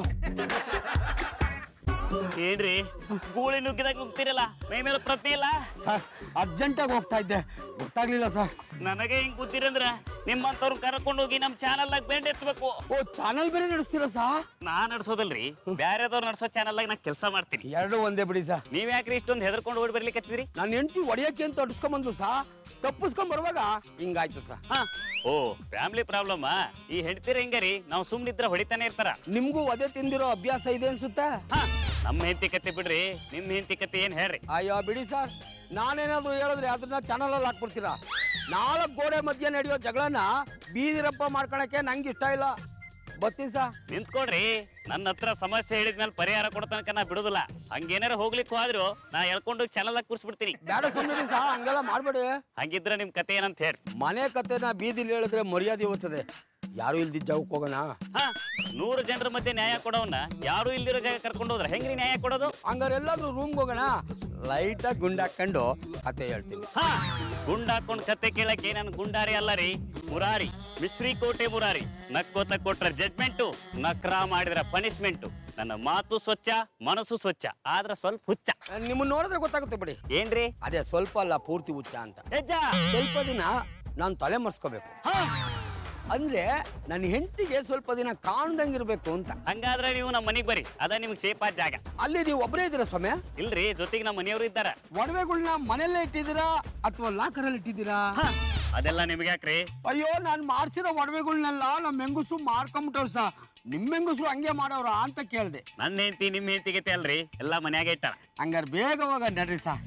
ಏನ್ರಿ ಗೂಳಿ ನುಗ್ಗಿದಾಗ ನುಗ್ತಿರಲ್ಲ, ಮೈ ಮೇಲೆ ಪ್ರತಿ ಇಲ್ಲ. ಸರ್, ಅರ್ಜೆಂಟಾಗಿ ಹೋಗ್ತಾ ಇದ್ದೆ, ಗೊತ್ತಾಗ್ಲಿಲ್ಲ ಸರ್. ನನಗೆ ಹಿಂಗ್ ಕೂತಿರಂದ್ರ ನಿಮ್ಮಂತವ್ರು ಕರ್ಕೊಂಡು ಹೋಗಿ ನಮ್ ಚಾನಲ್ ಆಗ ಬೆಂಡ್ ಎತ್ತಬೇಕು. ಓ ಚಾನಲ್ ಬೇರೆ ನಡೆಸ್ತೀರಾ ಸಾ? ನಾ ನಡ್ಸೋದಲ್ರಿ, ಬ್ಯಾರೆದವ್ರು ನಡ್ಸೋ ಚಾನಲ್ ಆಗ ನಾ ಕೆಲಸ ಮಾಡ್ತೀನಿ. ಎರಡು ಒಂದೇ ಬಿಡಿ ಸಾ. ನೀವ್ ಯಾಕ್ರಿ ಇಷ್ಟೊಂದು ಹೆದರ್ಕೊಂಡು ಓಡಿ ಬರ್ಲಿಕ್ಕೆ ಹಚ್ಚಿದ್ರಿ? ನನ್ನ ಹೆಂಡತಿ ಹೊಡಿಯಕ್ಕೆ ಅಂತ ಅಡ್ಸ್ಕೊಂಡ್ ಬಂದು ಸಾ, ತಪ್ಪಿಸ್ಕೊಂಡ್ ಬರುವಾಗ ಹಿಂಗಾಯ್ತು ಸಾ. ಹಾ ಓ ಫ್ಯಾಮಿಲಿ ಪ್ರಾಬ್ಲಮ್. ಈ ಹೆಂಡ್ತಿರ ಹೆಂಗರಿ, ನಾವು ಸುಮ್ನಿದ್ರ ಹೊಡಿತಾನೆ ಇರ್ತಾರ. ನಿಮ್ಗೂ ಒದೆ ತಿಂದಿರೋ ಅಭ್ಯಾಸ ಇದೆ ಅನ್ಸುತ್ತಾ? ಹಾ ನಮ್ಮ ಹೆಂಡತಿ ಕತೆ ಬಿಡ್ರಿ, ನಿಮ್ ಹೆಂಡತಿ ಕತೆ ಏನ್ ಹೇಳ್ರಿ? ಅಯ್ಯೋ ಬಿಡಿ ಸರ್, ನಾನೇನಾದ್ರು ಹೇಳಿದ್ರೆ ಅದನ್ನ ಚಾನಲ್ ಅಲ್ಲಿ ಹಾಕ್ಬಿಡ್ತೀರಾ. ನಾಲ್ಕು ಗೋಡೆ ಮಧ್ಯೆ ನಡೆಯೋ ಜಗಳನ ಬೀದಿರಪ್ಪ ಮಾಡ್ಕೊಳಕ್ಕೆ ನಂಗೆ ಇಷ್ಟ ಇಲ್ಲ. ಬತ್ತಿ ಸಾ ನಿಂತ್ಕೊಡ್ರಿ, ನನ್ನ ಹತ್ರ ಸಮಸ್ಯೆ ಹೇಳಿದ್ಮೇಲೆ ಪರಿಹಾರ ಕೊಡ್ತನಕ ನಾ ಬಿಡುದಿಲ್ಲ. ಹಂಗೇನಾರ ಹೋಗ್ಲಿಕ್ಕೆ ಹೋದ್ರು ನಾ ಎಳ್ಕೊಂಡು ಚಾನಲ್ ಆಗಿ ಕೂರ್ಸ್ಬಿಡ್ತೀನಿ. ಬೇಡ ಸುಮ್ಮನೆ ಸಾ, ಹಂಗೆಲ್ಲ ಮಾಡ್ಬೇಡಿ. ಹಂಗಿದ್ರ ನಿಮ್ ಕತೆ ಏನಂತ ಹೇಳಿ. ಮನೆ ಕತೆನ ಬೀದಿಲಿ ಹೇಳಿದ್ರೆ ಮರ್ಯಾದೆ ಹೋಗ್ತದೆ. ಯಾರು ಇಲ್ದಿದ್ದ ಜಾಗಕ್ಕೆ ಹೋಗೋಣ. ಹಾ ನೂರು ಜನರ ಮಧ್ಯೆ ನ್ಯಾಯ ಕೊಡೋವನ್ನ ಯಾರು ಇಲ್ದಿರೋ ಜಾಗ ಕರ್ಕೊಂಡು ಹೋದ್ರ ಹೆಂಗ್ರಿ ನ್ಯಾಯ ಕೊಡೋದು? ಹಂಗಾರೆ ಎಲ್ಲಾದ್ರೂ ರೂಮ್ಗೆ ಹೋಗೋಣ, ಲೈಟ್ ಆಗಿ ಗುಂಡ್ ಹಾಕೊಂಡು ಕತೆ ಹೇಳ್ತೀನಿ. ಹಾ ಗುಂಡ್ ಹಾಕೊಂಡ್ ಕತೆ ಕೇಳಕ್ಕೆ ನನ್ ಗುಂಡಾರಿ ಅಲ್ಲ ರೀ, ಮುರಾರಿ, ಮಿಶ್ರಿ ಕೋಟೆ ಮುರಾರಿ. ನಕ್ಕೋತ ಕೊಟ್ರ ಜಡ್ಮೆಂಟು, ನಕ್ರ ಮಾಡಿದ್ರ ಪನಿಷ್ಮೆಂಟು. ನನ್ನ ಮಾತು ಸ್ವಚ್ಛ, ಮನಸ್ಸು ಸ್ವಚ್ಛ, ಆದ್ರ ಸ್ವಲ್ಪ ಹುಚ್ಚ. ನಿಮ್ಮನ್ನ ನೋಡಿದ್ರೆ ಗೊತ್ತಾಗುತ್ತೆ ಬಿಡಿ. ಏನ್ರಿ? ಅದೇ ಸ್ವಲ್ಪ ಅಲ್ಲ, ಪೂರ್ತಿ ಹುಚ್ಚ ಅಂತ. ಹೆಜ್ಜ ಸ್ವಲ್ಪ ದಿನ ನಾನು ತಲೆ ಮರ್ಸ್ಕೋಬೇಕು. ಅಂದ್ರೆ ನನ್ನ ಹೆಂಡತಿಗೆ ಸ್ವಲ್ಪ ದಿನ ಕಾಣ್ದಂಗಿರ್ಬೇಕು ಅಂತ. ಹಂಗಾದ್ರೆ ನೀವು ನಮ್ಮ ಮನೆಗ್ ಬರ್ರಿ, ಅದ ನಿಮ್ಗೆ ಸೇಫ್ ಆದ ಜಾಗ. ಅಲ್ಲಿ ನೀವು ಒಬ್ಬರೇ ಇದ್ದೀರಾ ಸ್ವಾಮಿ? ಇಲ್ರಿ, ಜೊತೆಗೆ ನಮ್ಮ ಮನೆಯವರು ಇದ್ದಾರ. ಒಡವೆಗಳನ್ನ ಮನೆಯಲ್ಲೇ ಇಟ್ಟಿದ್ದೀರಾ ಅಥವಾ ಲಾಕರ್ ಅಲ್ಲಿ ಇಟ್ಟಿದ್ದೀರಾ? ಅದೆಲ್ಲ ನಿಮ್ಗೆ ಯಾಕ್ರಿ? ಅಯ್ಯೋ, ನಾನ್ ಮಾಡ್ಸಿರೋ ಒಡವೆಗಳನ್ನೆಲ್ಲ ನಮ್ಮ ಹೆಂಗಸು ಮಾರ್ಕೊಂಬಿಟ್ಟವ್ರು ಸಾ. ನಿಮ್ ಹೆಂಗಸರು ಹಂಗೆ ಮಾಡವ್ರ ಅಂತ ಕೇಳ್ದೆ. ನನ್ನ ಹೆಂಡತಿ ನಿಮ್ ಹೆಂಡತಿಗೆ ಅಲ್ರಿ, ಎಲ್ಲಾ ಮನ್ಯಾಗ ಇಟ್ಟಾರ. ಹಂಗಾರ ಬೇಗ ಹೋಗ ನಡ್ರಿ ಸಾ.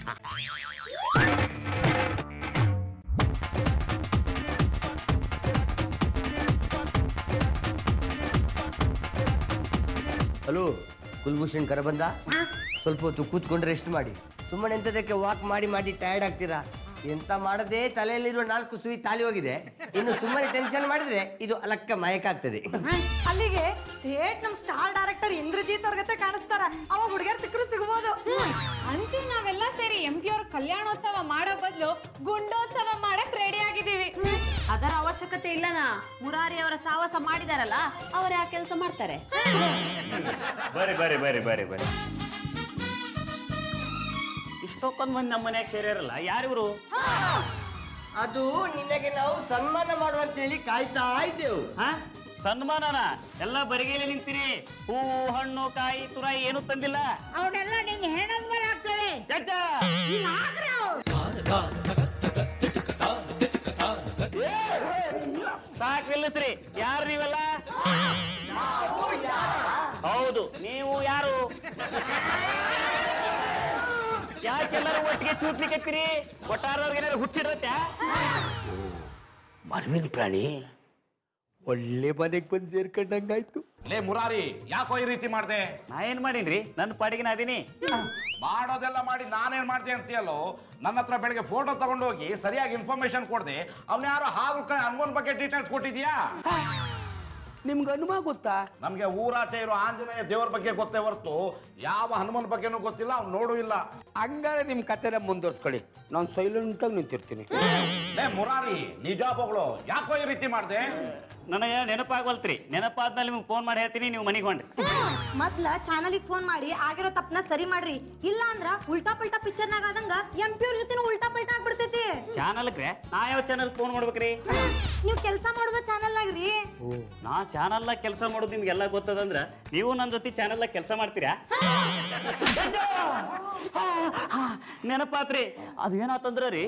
ಹಲೋ, ಕುಲ್ಭೂಷಣ್ ಕರ ಬಂದ? ಸ್ವಲ್ಪ ಹೊತ್ತು ಕೂತ್ಕೊಂಡು ರೆಸ್ಟ್ ಮಾಡಿ. ಸುಮ್ಮನೆ ಎಂತದಕ್ಕೆ ವಾಕ್ ಮಾಡಿ ಮಾಡಿ ಟಯರ್ಡ್ ಆಗ್ತೀರಾ? ಎಂತ ಮಾಡದೆ ತಲೆಯಲ್ಲಿರುವ ನಾಲ್ಕು ಸುಯಿ ತಾಲಿ ಹೋಗಿದೆ. ಇನ್ನು ಸುಮ್ಮನೆ ಟೆನ್ಷನ್ ಮಾಡಿದ್ರೆ ಇದು ಅಲಕ್ಕ ಮಯಕ ಆಗ್ತದೆ. ಅಲ್ಲಿಗೆ ಥೇಟ್ ನಮ್ ಸ್ಟಾರ್ ಡೈರೆಕ್ಟರ್ ಇಂದ್ರಜಿತ್ ಅವ್ರ ಗತೆ ಕಾಣಿಸ್ತಾರ. ಅವಾಗ ಹುಡುಗಿಯರ್ ಸಿಕ್ಕರು ಸಿಗ್ಬೋದು. ಅಂತೀ ನಾವೆಲ್ಲ ಸೇರಿ ಎಂ ಪಿ ಅವ್ರ ಕಲ್ಯಾಣೋತ್ಸವ ಮಾಡೋ ಬದಲು ಗುಂಡೋತ್ಸವ ಮಾಡಕ್ ರೆಡಿ ಆಗಿದ್ದೀವಿ. ಅದರ ಅವಶ್ಯಕತೆ ಇಲ್ಲನಾ. ಮುರಾರಿ ಅವರ ಸಾಹಸ ಮಾಡಿದಾರಲ್ಲ, ಅವರೇ ಆ ಕೆಲಸ ಮಾಡ್ತಾರೆ. ಬರ್ರಿ ಬರ್ರಿ ಬರ್ರಿ ಬರ್ರಿ ಬರ್ರಿ. ಇಷ್ಟೊಂದ್ ಮಂದಿ ನಮ್ಮ ಮನ್ಯಾಗ ಸೇರಿರಲ್ಲ, ಯಾರಿವ್ರು? ಅದು ನಿನಗೆ ನಾವು ಸನ್ಮಾನ ಮಾಡುವಂತ ಹೇಳಿ ಕಾಯ್ತಾ ಇದ್ದೆವು. ಹಾ ಸನ್ಮಾನನ? ಎಲ್ಲ ಬರಿಗೈಲಿ ನಿಂತೀರಿ, ಹೂ ಹಣ್ಣು ಕಾಯಿ ತುರಾಯಿ ಏನು ತಂದಿಲ್ಲ. ಅವನ್ನೆಲ್ಲ ನಿಂಗೆ ಹೆಣದ ಮೇಲೆ ಆಗ್ತವೆ. ಸಾಕ್ ನಿಲ್ಲಿಸ್ರಿ. ಯಾರು ನೀವೆಲ್ಲ? ಹೌದು, ನೀವು ಯಾರು? ಯಾಕೆಲ್ಲರೂ ಒಟ್ಟಿಗೆ ಚೂಟ್ಲಿಕ್ಕತ್ತೀರಿ? ಒಟ್ಟಾರವ್ರಿಗೆ ಏನಾದ್ರು ಹುಟ್ಟಿರತ್ತಾ? ಮರವಿನ ಪ್ರಾಣಿ ಒಳ್ಳೆ ಮನೆಗೆ ಬಂದು ಸೇರ್ಕೊಂಡಂಗಾಯ್ತು. ಲೇ ಮುರಾರಿ, ಯಾಕೋ ಈ ರೀತಿ ಮಾಡ್ದೆ? ನಾ ಏನ್ ಮಾಡೀನ್ರಿ, ನನ್ನ ಪಾಡಿಗೆ ನಾ ಅದೀನಿ. ಮಾಡೋದೆಲ್ಲ ಮಾಡಿ ನಾನೇನ್ ಮಾಡ್ದೆ ಅಂತೀಯಲ್ಲೋ. ನನ್ನ ಹತ್ರ ಬೆಳಿಗ್ಗೆ ಫೋಟೋ ತಗೊಂಡೋಗಿ ಸರಿಯಾಗಿ ಇನ್ಫಾರ್ಮೇಶನ್ ಕೊಡ್ದೆ. ಅವ್ನ ಯಾರೋ ಹಾಲು ಕಾಯಿ ಹನುಮನ್ ಬಗ್ಗೆ ಡೀಟೇಲ್ಸ್ ಕೊಟ್ಟಿದ್ಯಾ? ನಿಮ್ಗೆ ಅನುಮ ಗೊತ್ತಾ? ನಮ್ಗೆ ಊರಾಚೆ ಇರೋ ಆಂಜನೇಯ ದೇವರ ಬಗ್ಗೆ ಗೊತ್ತೇ ಹೊರತು ಯಾವ ಹನುಮನ್ ಬಗ್ಗೆನೂ ಗೊತ್ತಿಲ್ಲ, ಅವ್ನು ನೋಡೂ ಇಲ್ಲ. ಹಂಗಾರೆ ನಿಮ್ ಕತೆನ ಮುಂದುವರ್ಸ್ಕೊಳ್ಳಿ, ನಾನು ಸೈಲೆಂಟ್ ಆಗಿ ನಿಂತಿರ್ತೀನಿ. ಲೇ ಮುರಾರಿ, ನಿಜ ಬಗಳು, ಯಾಕೋ ಈ ರೀತಿ ಮಾಡ್ದೆ? ನನಗೆ ನೆನಪಾಗವಲ್ತ್ರಿ. ನೆನಪಾದ್ಮೇಲೆ ನಿಮ್ಗೆ ಫೋನ್ ಮಾಡಿ ಹೇಳ್ತೀನಿ, ನೀವು ಮನೆಗೆ ಹೊಂಡ್ರಿ. ಮೊದ್ಲ ಚಾನಲಿಗೆ ಫೋನ್ ಮಾಡಿ ಆಗಿರೋ ತಪ್ಪನ ಸರಿ ಮಾಡ್ರಿ. ಇಲ್ಲ ಅಂದ್ರ ಉಲ್ಟಾ ಪಲ್ಟಾ ಪಿಕ್ಚರ್ನಾಗ ಆದಂಗ ಎಂ ಪಿ ಅವ್ರ ಜೊತೆ ಉಲ್ಟಾ ಪಲ್ಟಾ ಆಗ್ಬಿಡ್ತೈತಿ. ಚಾನಲ್ಗೆ ನಾ ಯಾವ ಚಾನಲ್ ಫೋನ್ ಮಾಡ್ಬೇಕ್ರಿ? ನೀವ್ ಕೆಲ್ಸ ಮಾಡೋದ ಚಾನಲ್ನಾಗ್ರಿ. ನಾ ಚಾನಲ್ ಕೆಲಸ ಮಾಡೋದು ನಿಮ್ಗೆಲ್ಲ ಗೊತ್ತದಂದ್ರ ನೀವು ನನ್ನ ಜೊತೆ ಚಾನಲ್ ಕೆಲಸ ಮಾಡ್ತೀರಾ? ನೆನಪಾತ್ರಿ. ಅದೇನಾತಂದ್ರ ರೀ,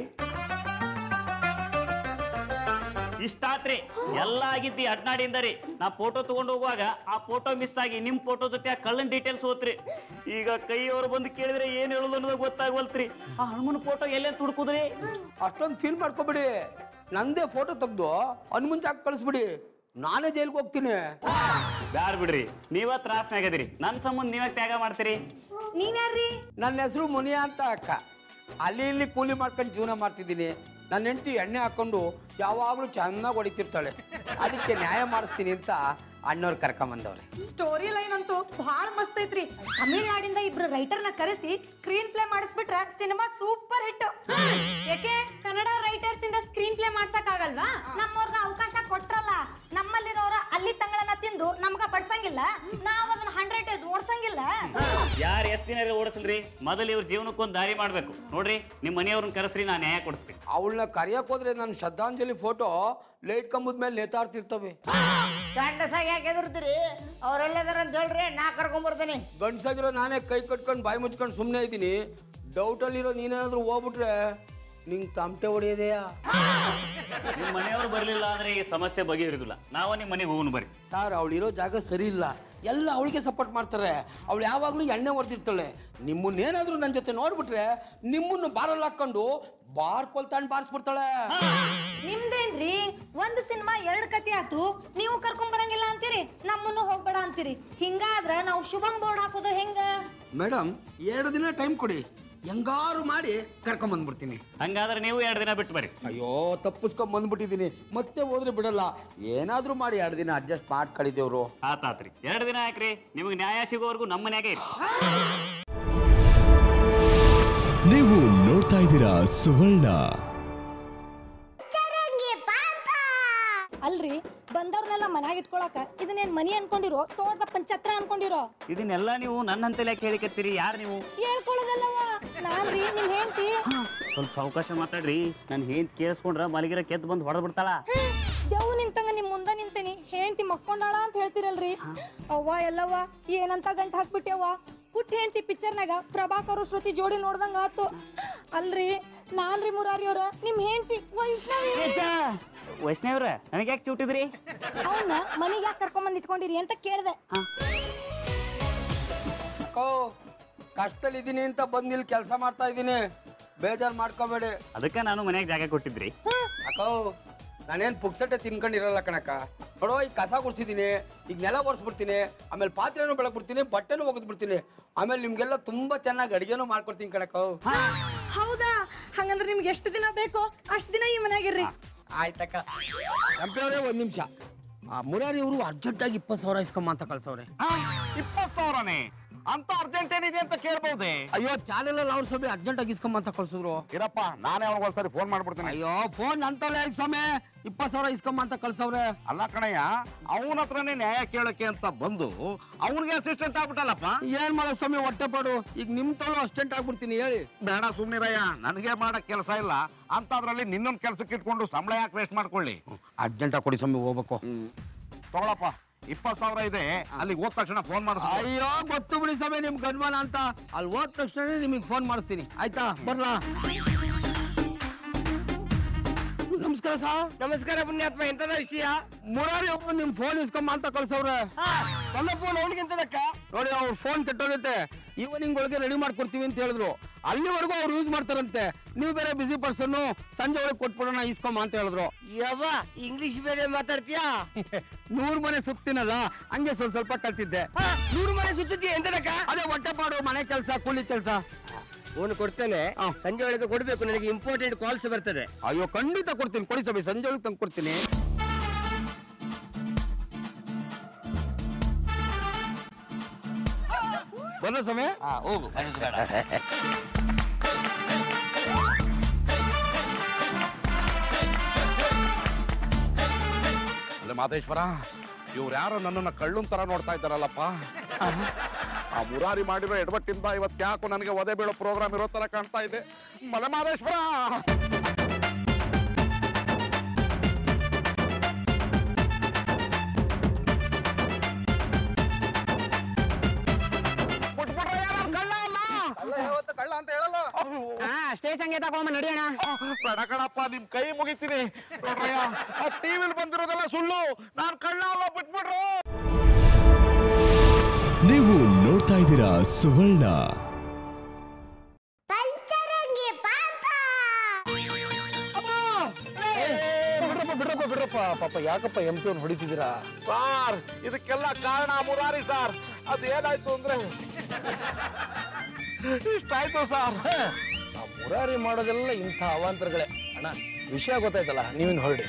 ಇಷ್ಟಾತ್ರಿ ಎಲ್ಲ ಆಗಿದ್ದಿ ಅಡ್ನಾಡಿಂದ ರೀ. ನಾ ಫೋಟೋ ತಗೊಂಡು ಹೋಗುವಾಗ ಆ ಫೋಟೋ ಮಿಸ್ ಆಗಿ ನಿಮ್ ಫೋಟೋ ಜೊತೆ ಆ ಕಳ್ಳನ್ ಡೀಟೇಲ್ಸ್ ಹೋತ್ರಿ. ಈಗ ಕೈಯವ್ರು ಬಂದು ಕೇಳಿದ್ರೆ ಏನ್ ಹೇಳೋದು ಅನ್ನೋದು ಗೊತ್ತಾಗವಲ್ತ್ರಿ. ಆ ಹನುಮನ್ ಫೋಟೋ ಎಲ್ಲೇ ತುಡ್ಕುದ್ರಿ? ಅಷ್ಟೊಂದು ಫೀಲ್ ಮಾಡ್ಕೊಬಿಡಿ. ನಂದೇ ಫೋಟೋ ತೆಗ್ದು ಹನುಮನ್ ಜಾಗ ಕಳಿಸ್ಬಿಡಿ, ನಾನೇ ಜೈಲ್ಗೆ ಹೋಗ್ತೀನಿ. ಬ್ಯಾಡ್ ಬಿಡ್ರಿ, ನೀವ ತ್ರಾಸ್ನಾಗದಿರಿ. ನನ್ ಸಂಬಂಧ ನೀವ ತ್ಯಾಗ ಮಾಡ್ತೀರಿ. ನೀವ್ಯಾರ್ರಿ? ನನ್ನ ಹೆಸರು ಮುನಿಯಾ ಅಂತ ಅಕ್ಕ. ಅಲ್ಲಿ ಇಲ್ಲಿ ಕೂಲಿ ಮಾಡ್ಕೊಂಡು ಜೀವನ ಮಾಡ್ತಿದ್ದೀನಿ. ನನ್ನ ಹೆಂಡತಿ ಎಣ್ಣೆ ಹಾಕೊಂಡು ಯಾವಾಗಲೂ ಚೆನ್ನಾಗಿ ಹೊಡಿತಿರ್ತಾಳೆ. ಅದಕ್ಕೆ ನ್ಯಾಯ ಮಾಡಿಸ್ತೀನಿ ಅಂತ ಅಣ್ಣವ್ರು ಕರ್ಕೊಂಬಂದವ್ರೆ. ಸ್ಟೋರಿ ಲೈನ್ ಅಂತೂ ಬಹಳ ಮಸ್ತ್ ಐತ್ರಿ. ತಮಿಳ್ನಾಡಿಂದ ಇಬ್ರು ರೈಟರ್ನ ಕರೆಸಿ ಸ್ಕ್ರೀನ್ ಪ್ಲೇ ಮಾಡಿಸ್ಬಿಟ್ರೆ ಸಿನಿಮಾ ಸೂಪರ್ ಹಿಟ್. ಯಾಕೆ ಕನ್ನಡ ರೈಟರ್ಸ್ ಇಂದ ಸ್ಕ್ರೀನ್ ಪ್ಲೇ ಮಾಡ್ಸಕ್ ಆಗಲ್ವಾ? ನಮ್ಮವ್ರಿಗೆ ಅವಕಾಶ ಕೊಟ್ರಲ್ಲ. ನಮ್ಮಲ್ಲಿರೋರ ಅಲ್ಲಿ ತಂಗಳನ್ನ ತಿಂದು ನಮ್ಗ ಬಡ್ಸಂಗಿಲ್ಲ, ನಾವ್ ಅದನ್ನ ಹಂಡ್ರೆಡ್ ಡೇಸ್ ಓಡ್ಸಂಗಿಲ್ಲ. ಯಾರು ಎಷ್ಟ್ ದಿನ ಏನಾದ್ರು ಓಡಿಸಲ್ರಿ, ಮೊದಲು ಇವ್ರ ಜೀವನಕ್ಕೊಂದು ದಾರಿ ಮಾಡ್ಬೇಕು. ನೋಡ್ರಿ ನಿಮ್ ಮನೆಯವ್ರನ್ನ ಕರೆಸ್ರಿ, ನಾನು ನ್ಯಾಯ ಕೊಡಿಸ್ತೀನಿ. ಅವಳನ್ನ ಕರಿಯಕ್ ಹೋದ್ರೆ ನನ್ನ ಶ್ರದ್ಧಾಂಜಲಿ ಫೋಟೋ ಲೈಟ್ ಕಂಬದ ಮೇಲೆ ನೇತಾಡ್ತಿರ್ತವೆ. ಗಂಡಸಾಗಿ ಯಾಕೆ ಎದುರ್ತೀರಿ? ಅವ್ರೆಲ್ಲದಾರ ಅಂತ ಹೇಳ್ರಿ, ನಾ ಕರ್ಕೊಂಡ್ ಬರ್ತೀನಿ. ಗಂಡಸಾಗಿರೋ ನಾನೇ ಕೈ ಕಟ್ಕೊಂಡು ಬಾಯಿ ಮುಚ್ಕೊಂಡು ಸುಮ್ಮನೆ ಇದ್ದೀನಿ. ಡೌಟಲ್ಲಿರೋ ನೀನೇನಾದ್ರೂ ಹೋಗ್ಬಿಟ್ರೆ ನಿಂಗೆ ತಮಟೆ ಹೊಡೆಯೋದೆಯಾ? ನಿಮ್ ಮನೆಯವ್ರು ಬರ್ಲಿಲ್ಲ ಅಂದ್ರೆ ಈ ಸಮಸ್ಯೆ ಬಗೆಹರಿದಿಲ್ಲ. ನಾವು ನಿಮ್ ಮನೆಗೆ ಹೋಗೋಣ ಬರ್ರಿ. ಸರ್, ಅವಳಿರೋ ಜಾಗ ಸರಿ ಇಲ್ಲ, ಎಲ್ಲ ಅವಳಿಗೆ ಸಪೋರ್ಟ್ ಮಾಡ್ತಾರೆ. ಅವಳು ಯಾವಾಗಲೂ ಎಣ್ಣೆ ಹೊಡೆದಿರ್ತಾಳೆ. ನಿಮ್ಮನ್ನೇನಾದ್ರೂ ನನ್ನ ಜೊತೆ ನೋಡ್ಬಿಟ್ರೆ ನಿಮ್ಮನ್ನು ಬಾರಲ್ಲಿ ಹಾಕೊಂಡು ಬಾರ್ ಕೊಲ್ತಾಂಡ್ ಬಾರಿಸ್ಬಿಡ್ತಾಳೆ. ನಿಮ್ದೇನ್ರಿ ಒಂದು ಸಿನಿಮಾ ಎರಡು ಕತೆ ಆತು, ನೀವು ಕರ್ಕೊಂಡ್ ಬರಂಗಿಲ್ಲ ಅಂತೀರಿ, ನಮ್ಮನ್ನು ಹೋಗ್ಬೇಡ ಅಂತೀರಿ. ಹಿಂಗಾದ್ರ ನಾವು ಶುಭಂ ಬೋರ್ಡ್ ಹಾಕೋದು ಹೆಂಗ? ಮೇಡಮ್, ಎರಡು ದಿನ ಟೈಮ್ ಕೊಡಿ, ಹೆಂಗಾರು ಮಾಡಿ ಕರ್ಕೊಂಡ್ ಬಂದ್ಬಿಡ್ತೀನಿ. ಹಂಗಾದ್ರೆ ನೀವು ಎರಡು ದಿನ ಬಿಟ್ಟು ಬರ್ರಿ. ಅಯ್ಯೋ, ತಪ್ಪಿಸ್ಕೊಂಡ್ ಬಂದ್ಬಿಟ್ಟಿದ್ದೀನಿ, ಮತ್ತೆ ಹೋದ್ರೆ ಬಿಡಲ್ಲ. ಏನಾದ್ರೂ ಮಾಡಿ ಎರಡು ದಿನ ಅಡ್ಜಸ್ಟ್ ಮಾಡ್ಕೊಂಡಿದ್ದೇವ್ರು. ಆತಾತ್ರಿ, ಎರಡು ದಿನ ಯಾಕ್ರಿ? ನಿಮಗೆ ನ್ಯಾಯ ಸಿಗೋವರೆಗೂ ನಮ್ಮ ಮನ್ಯಾಗೆ ಇರಿ. ನೀವು ನೋಡ್ತಾ ಇದ್ದೀರಾ ಸುವರ್ಣ. ಅಲ್ರಿ, ಬಂದವ್ರನ್ನೆಲ್ಲ ಮನ್ಯಾಗ ಇಟ್ಕೊಳಕ ಇದನ್ನೇನ್ ಮನಿ ಅನ್ಕೊಂಡಿರೋ ತೋಟದ ಪಂಚತ್ರ ಅನ್ಕೊಂಡಿರೋ? ಇದನ್ನೆಲ್ಲ ನೀವು ನನ್ನ ಹಂತಲ್ಲಿ ಯಾಕೆ ಹೇಳಿಕತ್ತೀರಿ? ಯಾರು ನೀವು? ಹೇಳ್ಕೊಳ್ಳೋದಲ್ಲವ ನಾನ್ರಿ, ನಿಮ್ ಹೆಂಡ್ತಿ. ಸ್ವಲ್ಪ ಅವಕಾಶ ಮಾತಾಡ್ರಿ. ನಾನು ಏನ್ ಕೇಳಿಸ್ಕೊಂಡ್ರ ಮಲಗಿರ ಕೆದ್ದು ಬಂದು ಹೊಡೆದ್ ಬಿಡ್ತಾಳ. ದೇವ್ ನಿಂತಂಗ ನಿಮ್ ಮುಂದ ನಿಂತೇನಿ, ಹೆಂಡ್ತಿ ಮಕ್ಕೊಂಡಾಳ ಅಂತ ಹೇಳ್ತಿರಲ್ರಿ. ಅವ್ವ ಎಲ್ಲವ್ವ ಏನಂತ ಗಂಟ ಹಾಕ್ಬಿಟ್ಟೆವ್ವ. ಪುಟ್ಟ ಹೆಂಡ್ತಿ ಪಿಕ್ಚರ್ನಾಗ ಪ್ರಭಾಕರ್ ಶ್ರುತಿ ಜೋಡಿ ನೋಡ್ದಂಗ ಆತು. ಅಲ್ರಿ, ನಾನ್ರಿ ಮುರಾರಿ ಅವ್ರ ನಿಮ್ ಹೆಂಡ್ತಿ ವೈಷ್ಣವಿ. ವೈಷ್ಣವ್ರ, ನನಗೆ ಯಾಕೆ ಚೂಟಿದ್ರಿ? ಅವನ್ನ ಮನಿಗೆ ಯಾಕೆ ಕರ್ಕೊಂಡ್ ಬಂದ್ ಇಟ್ಕೊಂಡಿರಿ ಅಂತ ಕೇಳ್ದೆ. ಅಕ್ಕೋ, ಕಷ್ಟದಲ್ಲಿ ಇದೀನಿ ಅಂತ ಬಂದ್ ಇಲ್ಲಿ ಕೆಲಸ ಮಾಡ್ತಾ ಇದ್ದೀನಿ, ಬೇಜಾರ್ ಮಾಡ್ಕೋಬೇಡಿ. ಅದಕ್ಕೆ ನಾನು ಮನೆಯಾಗ ಜಾಗ ಕೊಟ್ಟಿದ್ರಿ. ಅಕ್ಕೋ, ನಾನೇನ್ ಪುಕ್ಸಟ್ಟೆ ತಿನ್ಕೊಂಡಿರಲ್ಲ ಕಣಕ್ಕ. ನೋಡೋ, ಈಗ ಕಸ ಗುಡ್ಸಿದೀನಿ, ಈಗ ನೆಲ ಒರೆಸ್ಬಿಡ್ತೀನಿ, ಆಮೇಲೆ ಪಾತ್ರೆನೂ ಬೆಳಗ್ಬಿಡ್ತೀನಿ, ಬಟ್ಟೆನೂ ಒಗೆದ್ಬಿಡ್ತೀನಿ, ಆಮೇಲೆ ನಿಮ್ಗೆಲ್ಲ ತುಂಬಾ ಚೆನ್ನಾಗಿ ಅಡಿಗೆನೂ ಮಾಡ್ಕೊಡ್ತೀನಿ ಕಣಕ್ಕ. ಹೌದಾ? ಹಂಗಂದ್ರೆ ನಿಮ್ಗೆ ಎಷ್ಟು ದಿನ ಬೇಕೋ ಅಷ್ಟ್ ದಿನ ಈ ಮನ್ಯಾಗಿರ್ರಿ. ಆಯ್ತಕ್ಕ. ಎಂಪ್ಲವರೇ, ಒಂದ್ ನಿಮಿಷ. ಆ ಮುರಾರಿ ಅವರು ಅರ್ಜೆಂಟ್ ಆಗಿ ಇಪ್ಪತ್ತು ಸಾವಿರ ಇಸ್ಕೊಂಬ ಅಂತ ಕಳ್ಸವ್ರೆ. ಇಪ್ಪತ್ತು ಸಾವಿರನೇ ಅಂತ ಅರ್ಜೆಂಟ್ ಏನಿದೆ ಅಂತ ಕೇಳ್ಬಹುದೇ? ಅಯ್ಯೋ, ಚಾನೆಲ್ ಅಲ್ಲಿ ಅವ್ರ ಸ್ವಾಮಿ ಅರ್ಜೆಂಟ್ ಆಗಿ ಇಸ್ಕೊಂಬ ಅಂತ ಕಳ್ಸಿದ್ರು. ಇರಪ್ಪ, ನಾನೇ ಅವ್ರಿಗೆ ಒಂದ್ಸರಿ ಫೋನ್ ಮಾಡ್ಬಿಡ್ತೀನಿ. ಅಯ್ಯೋ, ಫೋನ್ ಅಂತಲೇ ಸ್ವಾಮಿ ಇಪ್ಪತ್ತು ಸಾವಿರ ಇಸ್ಕೊಂಬ ಅಂತ ಕಳ್ಸವ್ರೆ. ಅಲ್ಲ ಕಣಯ್ಯ, ಅವನ ಹತ್ರನೇ ನ್ಯಾಯ ಕೇಳಕ್ಕೆ ಅಂತ ಬಂದು ಅವನಿಗೆ ಅಸಿಸ್ಟೆಂಟ್ ಆಗ್ಬಿಟ್ಟಲ್ಲಪ್ಪ. ಏನ್ ಮಾಡೋ ಸ್ವಾಮಿ, ಹೊಟ್ಟೆ ಪಾಡು. ಈಗ ನಿಮ್ ತೋಳು ಅಸಿಸ್ಟೆಂಟ್ ಆಗ್ಬಿಡ್ತೀನಿ, ಹೇಳಿ. ಬೇಡ ಸುಮ್ನಿರಯ್ಯ, ನನಗೆ ಮಾಡಕ್ ಕೆಲಸ ಇಲ್ಲ ಅಂತದ್ರಲ್ಲಿ ನಿನ್ನೊಂದು ಕೆಲ್ಸಕ್ಕೆ ಇಟ್ಕೊಂಡು ಸಂಬಳ ಯಾಕೆ ವೇಸ್ಟ್ ಮಾಡ್ಕೊಳ್ಳಿ? ಅರ್ಜೆಂಟ್ ಆಗಿ ಕೊಡಿ ಸ್ವಾಮಿ, ಹೋಗ್ಬೇಕು. ತಗೊಳಪ್ಪ, ಇಪ್ಪತ್ತು ಸಾವಿರ ಇದೆ, ಅಲ್ಲಿ ಹೋದ ತಕ್ಷಣ ಫೋನ್ ಮಾಡಿಸ್. ಅಯ್ಯೋ, ಗೊತ್ತು ಬಿಡಿ ಸ್ವಾಮಿ ನಿಮ್ ಗನ್ಮಾನ ಅಂತ. ಅಲ್ಲಿ ಹೋದ ತಕ್ಷಣ ನಿಮಗೆ ಫೋನ್ ಮಾಡಿಸ್ತೀನಿ, ಆಯ್ತಾ? ಬರ್ಲಾ? ನಮಸ್ಕಾರ ಸರ್. ನಮಸ್ಕಾರ ಪುಣ್ಯಾತ್ಮ, ಎಂತದ ವಿಷಯ? ಮುರಾರಿ ಒಬ್ಬ ನಿಮ್ ಫೋನ್ ಇಸ್ಕೊಂಬ ಅಂತ ಕಳ್ಸವ್ರೆ. ನನ್ನ ಫೋನ್ ಅವನಿಗೆಂತದಕ್ಕ? ನೋಡಿ, ಅವ್ರ ಫೋನ್ ಕೆಟ್ಟೋಗೈತೆ, ಈವ್ನಿಂಗ್ ಒಳಗೆ ರೆಡಿ ಮಾಡ್ಕೊಡ್ತೀವಿ ಅಂತ ಹೇಳಿದ್ರು. ಅಲ್ಲಿವರೆಗೂ ಅವ್ರು ಯೂಸ್ ಮಾಡ್ತಾರಂತೆ. ನೀವು ಬೇರೆ ಬಿಸಿ ಪರ್ಸನ್, ಸಂಜೆ ಒಳಗೆ ಕೊಟ್ಬಿಡೋಣ ಇಸ್ಕೊಂಬ ಅಂತ ಹೇಳಿದ್ರು. ಯವ್ವ, ಇಂಗ್ಲಿಷ್ ಬೇರೆ ಮಾತಾಡ್ತೀಯಾ? ನೂರ್ ಮನೆ ಸುತ್ತಿನಲ್ಲ, ಹಂಗೆ ಸ್ವಲ್ಪ ಸ್ವಲ್ಪ ಕಲ್ತಿದ್ದೆ. ನೂರು ಮನೆ ಸುತ್ತಿದ್ಯಾ? ಎಂತದಕ್ಕ? ಅದೇ ಹೊಟ್ಟೆಪಾಡು, ಮನೆ ಕೆಲಸ, ಕೂಲಿ ಕೆಲಸ. ಫೋನ್ ಕೊಡ್ತೇನೆ, ಸಂಜೆ ಒಳಗೆ ಕೊಡ್ಬೇಕು, ನನಗೆ ಇಂಪಾರ್ಟೆಂಟ್ ಕಾಲ್ಸ್ ಬರ್ತದೆ. ಅಯ್ಯೋ, ಖಂಡಿತ ಕೊಡ್ತೀನಿ, ಕೊಡಿ ಸ್ವಾಮಿ, ಸಂಜೆ ಒಳಗೆ ತಂದು ಕೊಡ್ತೀನಿ. ಬನ್ನ ಸ್ವಾಮಿ. ಹೋಗು. ಅಲ್ಲ ಮಾದೇಶ್ವರ, ಇವ್ರು ಯಾರೋ ನನ್ನನ್ನ ಕಳ್ಳನ್ ತರ ನೋಡ್ತಾ ಇದ್ದಾರಲ್ಲಪ್ಪ. ಆ ಮುರಾರಿ ಮಾಡಿರೋ ಎಡವಟ್ಟಿಂದ ಇವತ್ತು ಯಾಕೋ ನನಗೆ ಒದೆ ಬೀಳೋ ಪ್ರೋಗ್ರಾಮ್ ಇರೋ ತರ ಕಾಣ್ತಾ ಇದೆ. ಮಲೆ ಮಾದೇಶ್ವರ, ಕಳ್ಳ ಅಂತ ಹೇಳಲ್ಲ. ಸ್ಟೇಷನ್ಗೆ ತಗೊಂಬ ನಡಿಯೋಣ. ಬೇಡ ಕಣಪ್ಪ, ನಿಮ್ ಕೈ ಮುಗಿತೀನಿ. ನೋಡ್ರಯ್ಯ, ಆ ಟಿವಿಲಿ ಬಂದಿರೋದೆಲ್ಲ ಸುಳ್ಳು, ನಾನ್ ಕಳ್ಳ ಅಲ್ಲ, ಬಿಟ್ಬಿಡ್ರು. ನೀವು ನೋಡ್ತಾ ಇದ್ದೀರಾ ಸುವರ್ಣ. ಬಿಡ್ರಪ್ಪ ಬಿಡ್ರಪ್ಪ, ಪಾಪ ಯಾಕಪ್ಪ ಎಂ ಪಿ ಅವ್ರು ಹೊಡಿತಿದ್ದೀರಾ? ಸಾರ್, ಇದಕ್ಕೆಲ್ಲ ಕಾರಣ ಮುರಾರಿ ಸಾರ್. ಅದೇನಾಯ್ತು ಅಂದ್ರೆ ಇಷ್ಟಾಯ್ತು ಸಾರ್. ಮುರಾರಿ ಮಾಡೋದೆಲ್ಲ ಇಂಥ ಅವಾಂತರಗಳೇ. ಅಣ್ಣ, ವಿಷಯ ಗೊತ್ತಾಯ್ತಲ್ಲ, ನೀವಿನ್ ಹೊರಡಿ.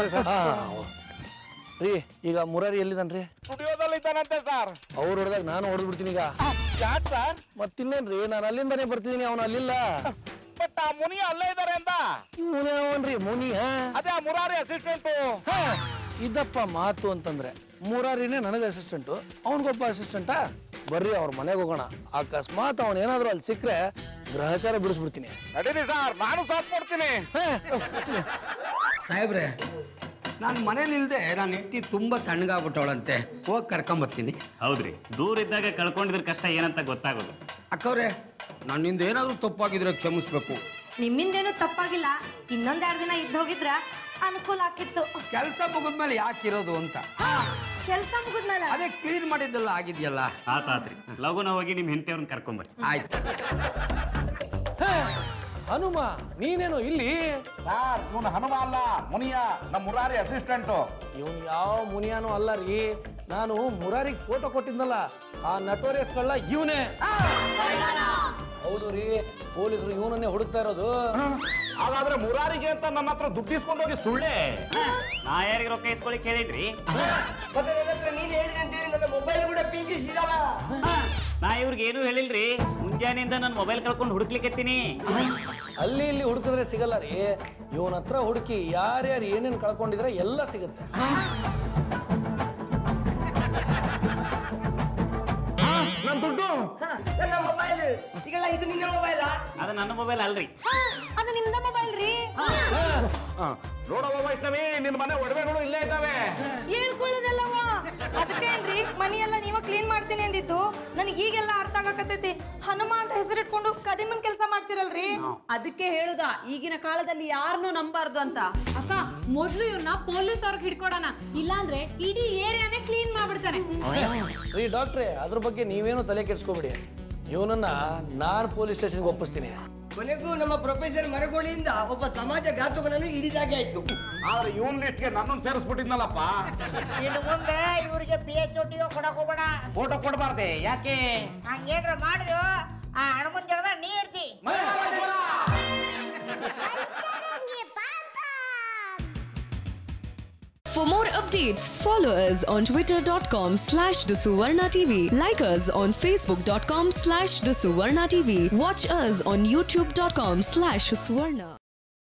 ರೀ, ಈಗ ಮುರಾರಿ ಎಲ್ಲಿದ್ದಾನ್ರಿ? ಸ್ಟುಡಿಯೋದಲ್ಲಿ ಇದ್ದಾನಂತೆ ಸರ್. ಅವ್ರು ಹೊಡೆದಾಗ ನಾನು ಹೊಡೆದ್ ಬಿಡ್ತೀನಿ ಈಗ. ಯಾಕೆ ಸರ್? ಮತ್ತಿನ್ನೇನ್ರಿ, ನಾನು ಅಲ್ಲಿಂದಾನೇ ಬರ್ತಿದ್ದೀನಿ, ಅವನು ಅಲ್ಲಿಲ್ಲ. ಬಟ್ ಆ ಮುನಿ ಅಲ್ಲೇ ಇದ್ದಾರೆ ಅಂತ. ಮುನಿ ಅವನ್ರಿ, ಮುನಿ. ಅದೇ ಆ ಮುರಾರಿ ಅಸಿಸ್ಟೆಂಟ್. ಇದಪ್ಪ ಮಾತು ಅಂತಂದ್ರೆ, ಮುರಾರಿನೇ ನನಗೆ ಅಸಿಸ್ಟೆಂಟು, ಅವನಿಗೊಬ್ಬ ಅಸಿಸ್ಟೆಂಟಾ? ಬರ್ರಿ ಅವ್ರ ಮನೆಗೆ ಹೋಗೋಣ. ಅಕಸ್ಮಾತ್ ಅವನ್ ಏನಾದ್ರು ಅಲ್ಲಿ ಸಿಕ್ಕರೆ ಗ್ರಹಚಾರ ಬಿಡಿಸ್ಬಿಡ್ತೀನಿ. ನಡೀರಿ ಸರ್, ನಾನು ಸಾಥ್ ಕೊಡ್ತೀನಿ. ಸಾಹೇಬ್ರೆ, ನಾನು ಮನೇಲಿ ಇಲ್ದೆ ನಾನು ಹೆಂಡತಿ ತುಂಬಾ ತಣ್ಣಗಾಗ್ಬಿಟ್ಟವಳಂತೆ, ಹೋಗಿ ಕರ್ಕೊಂಬರ್ತೀನಿ. ಹೌದ್ರಿ, ದೂರ ಇದ್ದಾಗ ಕಳ್ಕೊಂಡಿದ್ರ ಕಷ್ಟ ಏನಂತ ಗೊತ್ತಾಗೋದು. ಅಕ್ಕವ್ರೆ, ನನ್ನಿಂದ ಏನಾದ್ರೂ ತಪ್ಪಾಗಿದ್ರೆ ಕ್ಷಮಿಸ್ಬೇಕು. ನಿಮ್ಮಿಂದೇನು ತಪ್ಪಾಗಿಲ್ಲ, ಇನ್ನೊಂದೆರಡು ದಿನ ಇದ್ದು ಹೋಗಿದ್ರ ಅನುಕೂಲ ಆಕಿತ್ತು. ಕೆಲಸ ಮುಗಿದ್ಮೇಲೆ ಯಾಕಿರೋದು ಅಂತ. ಕೆಲಸ ಮುಗಿದ್ಮೇಲೆ ಅದೇ ಕ್ಲೀನ್ ಮಾಡಿದ್ದೆಲ್ಲ ಆಗಿದೆಯಲ್ಲ. ಆತಾತ್ರಿ, ಲಗುನ ಹೋಗಿ ನಿಮ್ ಹೆಂಡತಿಯವ್ರನ್ನ ಕರ್ಕೊಂಬರ್ರಿ. ಆಯ್ತು. ಹನುಮ, ನೀನೇನು ಇಲ್ಲಿ? ಸರ್, ಇವನು ಹನುಮ ಅಲ್ಲ, ಮುನಿಯ, ನಮ್ಮ ಮುರಾರಿ ಅಸಿಸ್ಟೆಂಟು. ಇವನು ಯಾವ ಮುನಿಯಾನು ಅಲ್ಲ ರೀ. ನಾನು ಮುರಾರಿಗೆ ಫೋಟೋ ಕೊಟ್ಟಿದ್ನಲ್ಲ, ಆ ನಟೋರಿಯಸ್ ಕಳ್ಳ ಇವನೇ. ಹೌದು ರೀ, ಪೊಲೀಸರು ಇವನನ್ನೇ ಹುಡುಕ್ತಾ ಇರೋದು. ಹಾಗಾದ್ರೆ ಮುರಾರಿಗೆ ಅಂತ ನನ್ನ ಹತ್ರ ದುಡ್ಡು ಇಸ್ಕೊಂಡು ಹೋಗಿ ಸುಳ್ಳೆ. ನಾ ಯಾರಿಗೆ ರೊಕ್ಕ ಇಸ್ಕೊಳ್ಳಿ ಕೇಳಿದ್ರಿ? ಮತ್ತೆ ನನ್ನ ಹತ್ರ ನೀನ್ ಹೇಳಿದೆ ಅಂತೇಳಿ ನನ್ನ ಮೊಬೈಲ್ ಕೂಡ ಪಿಂಕಿಸಿದಲ್ಲ. ನಾ ಇವ್ರಿಗೆ ಏನು ಹೇಳಿಲ್ರಿ. ಮುಂಜಾನೆಯಿಂದ ನನ್ನ ಮೊಬೈಲ್ ಕಳ್ಕೊಂಡು ಹುಡುಕ್ಲಿಕ್ಕೆತ್ತೀನಿ. ಅಲ್ಲಿ ಇಲ್ಲಿ ಹುಡುಕಿದ್ರೆ ಸಿಗಲ್ಲ ರೀ. ಇವನ ಹತ್ರ ಹುಡುಕಿ ಯಾರ್ಯಾರು ಏನೇನು ಕಳ್ಕೊಂಡಿದ್ರೆ ಎಲ್ಲ ಸಿಗುತ್ತೆ. ನನ್ನ ದುಡ್ಡು, ನನ್ನ ಮೊಬೈಲ್ ಈಗಲ್ಲ, ಇದು ನಿನ್ನ ಮೊಬೈಲಾ? ಅದು ನನ್ನ ಮೊಬೈಲ್ ಅಲ್ರಿ. ಅದು ನಿಮ್ದ ಮೊಬೈಲ್ ರೀ. ನೋಡವ ವೈಷ್ಣವಿ, ನಿನ್ನ ಮನೆ ಒಡವೆಗಳು ಇಲ್ಲೇ ಇದ್ದಾವೆ. ಹೇಳ್ಕೊಳ್ಳೋದಲ್ಲವ, ಅದಕ್ಕೇನ್ರಿ ಮನಿ ಎಲ್ಲ ನೀವ ಕ್ಲೀನ್ ಮಾಡ್ತೀನಿ ಅಂದಿದ್ದು. ನನಗೆ ಈಗೆಲ್ಲ ಅರ್ಥ ಆಗಕತ್ತೈತಿ. ಹನುಮ ಅಂತ ಹೆಸರಿಟ್ಕೊಂಡು ಕದಿಮನ್ ಕೆಲಸ ಮಾಡ್ತಿರಲ್ರಿ. ಅದಕ್ಕೆ ಹೇಳುದ, ಈಗಿನ ಕಾಲದಲ್ಲಿ ಯಾರನ್ನೂ ನಂಬಾರ್ದು ಅಂತ. ಅಕ್ಕ, ಮೊದ್ಲು ಇವ್ನ ಪೊಲೀಸ್ ಅವ್ರಿಗೆ ಹಿಡ್ಕೊಡೋಣ, ಇಲ್ಲಾಂದ್ರೆ ಇಡೀ ಏರಿಯಾನೇ ಕ್ಲೀನ್ ಮಾಡ್ಬಿಡ್ತಾನೆ. ರೀ ಡಾಕ್ಟ್ರೇ, ಅದ್ರ ಬಗ್ಗೆ ನೀವೇನು ತಲೆ ಕೆಡಿಸ್ಕೋಬಿಡಿ. ಇವನನ್ನ ನಾನ್ ಪೊಲೀಸ್ ಸ್ಟೇಷನ್ಗೆ ಒಪ್ಪಿಸ್ತೀನಿ. ಕೊನೆಗೂ ನಮ್ಮ ಪ್ರೊಫೆಸರ್ ಮರಗೋಳಿಯಿಂದ ಒಬ್ಬ ಸಮಾಜ ಘಾತಕನನ್ನು ಹಿಡಿದಾಗೆ ಆಯ್ತು. ಆದ್ರೆ ಇವನ್ ಲಿಸ್ಟ್ಗೆ ನನ್ನನ್ನು ಸೇರಿಸ್ಬಿಟ್ಟಿದ್ನಲ್ಲಪ್ಪ. ಇನ್ನು ಮುಂದೆ ಇವ್ರಿಗೆ ಪಿ ಎಚ್ ಒಟ್ಟಿಗೆ ಕೊಡಕ್ ಹೋಗ್ಬೇಡ. ಫೋಟೋ ಕೊಡಬಾರ್ದೆ, ಯಾಕೆ? ಹಂಗೇನ್ರ ಮಾಡಿದ್ವು ಆ ಹನುಮನ್ ಜಾಗದಾಗ ನೀ ಇರ್ತಿ. For more updates, follow us on twitter dot com slash the Suvarna T V. Like us on facebook dot com slash the Suvarna T V. Watch us on youtube dot com slash Suvarna.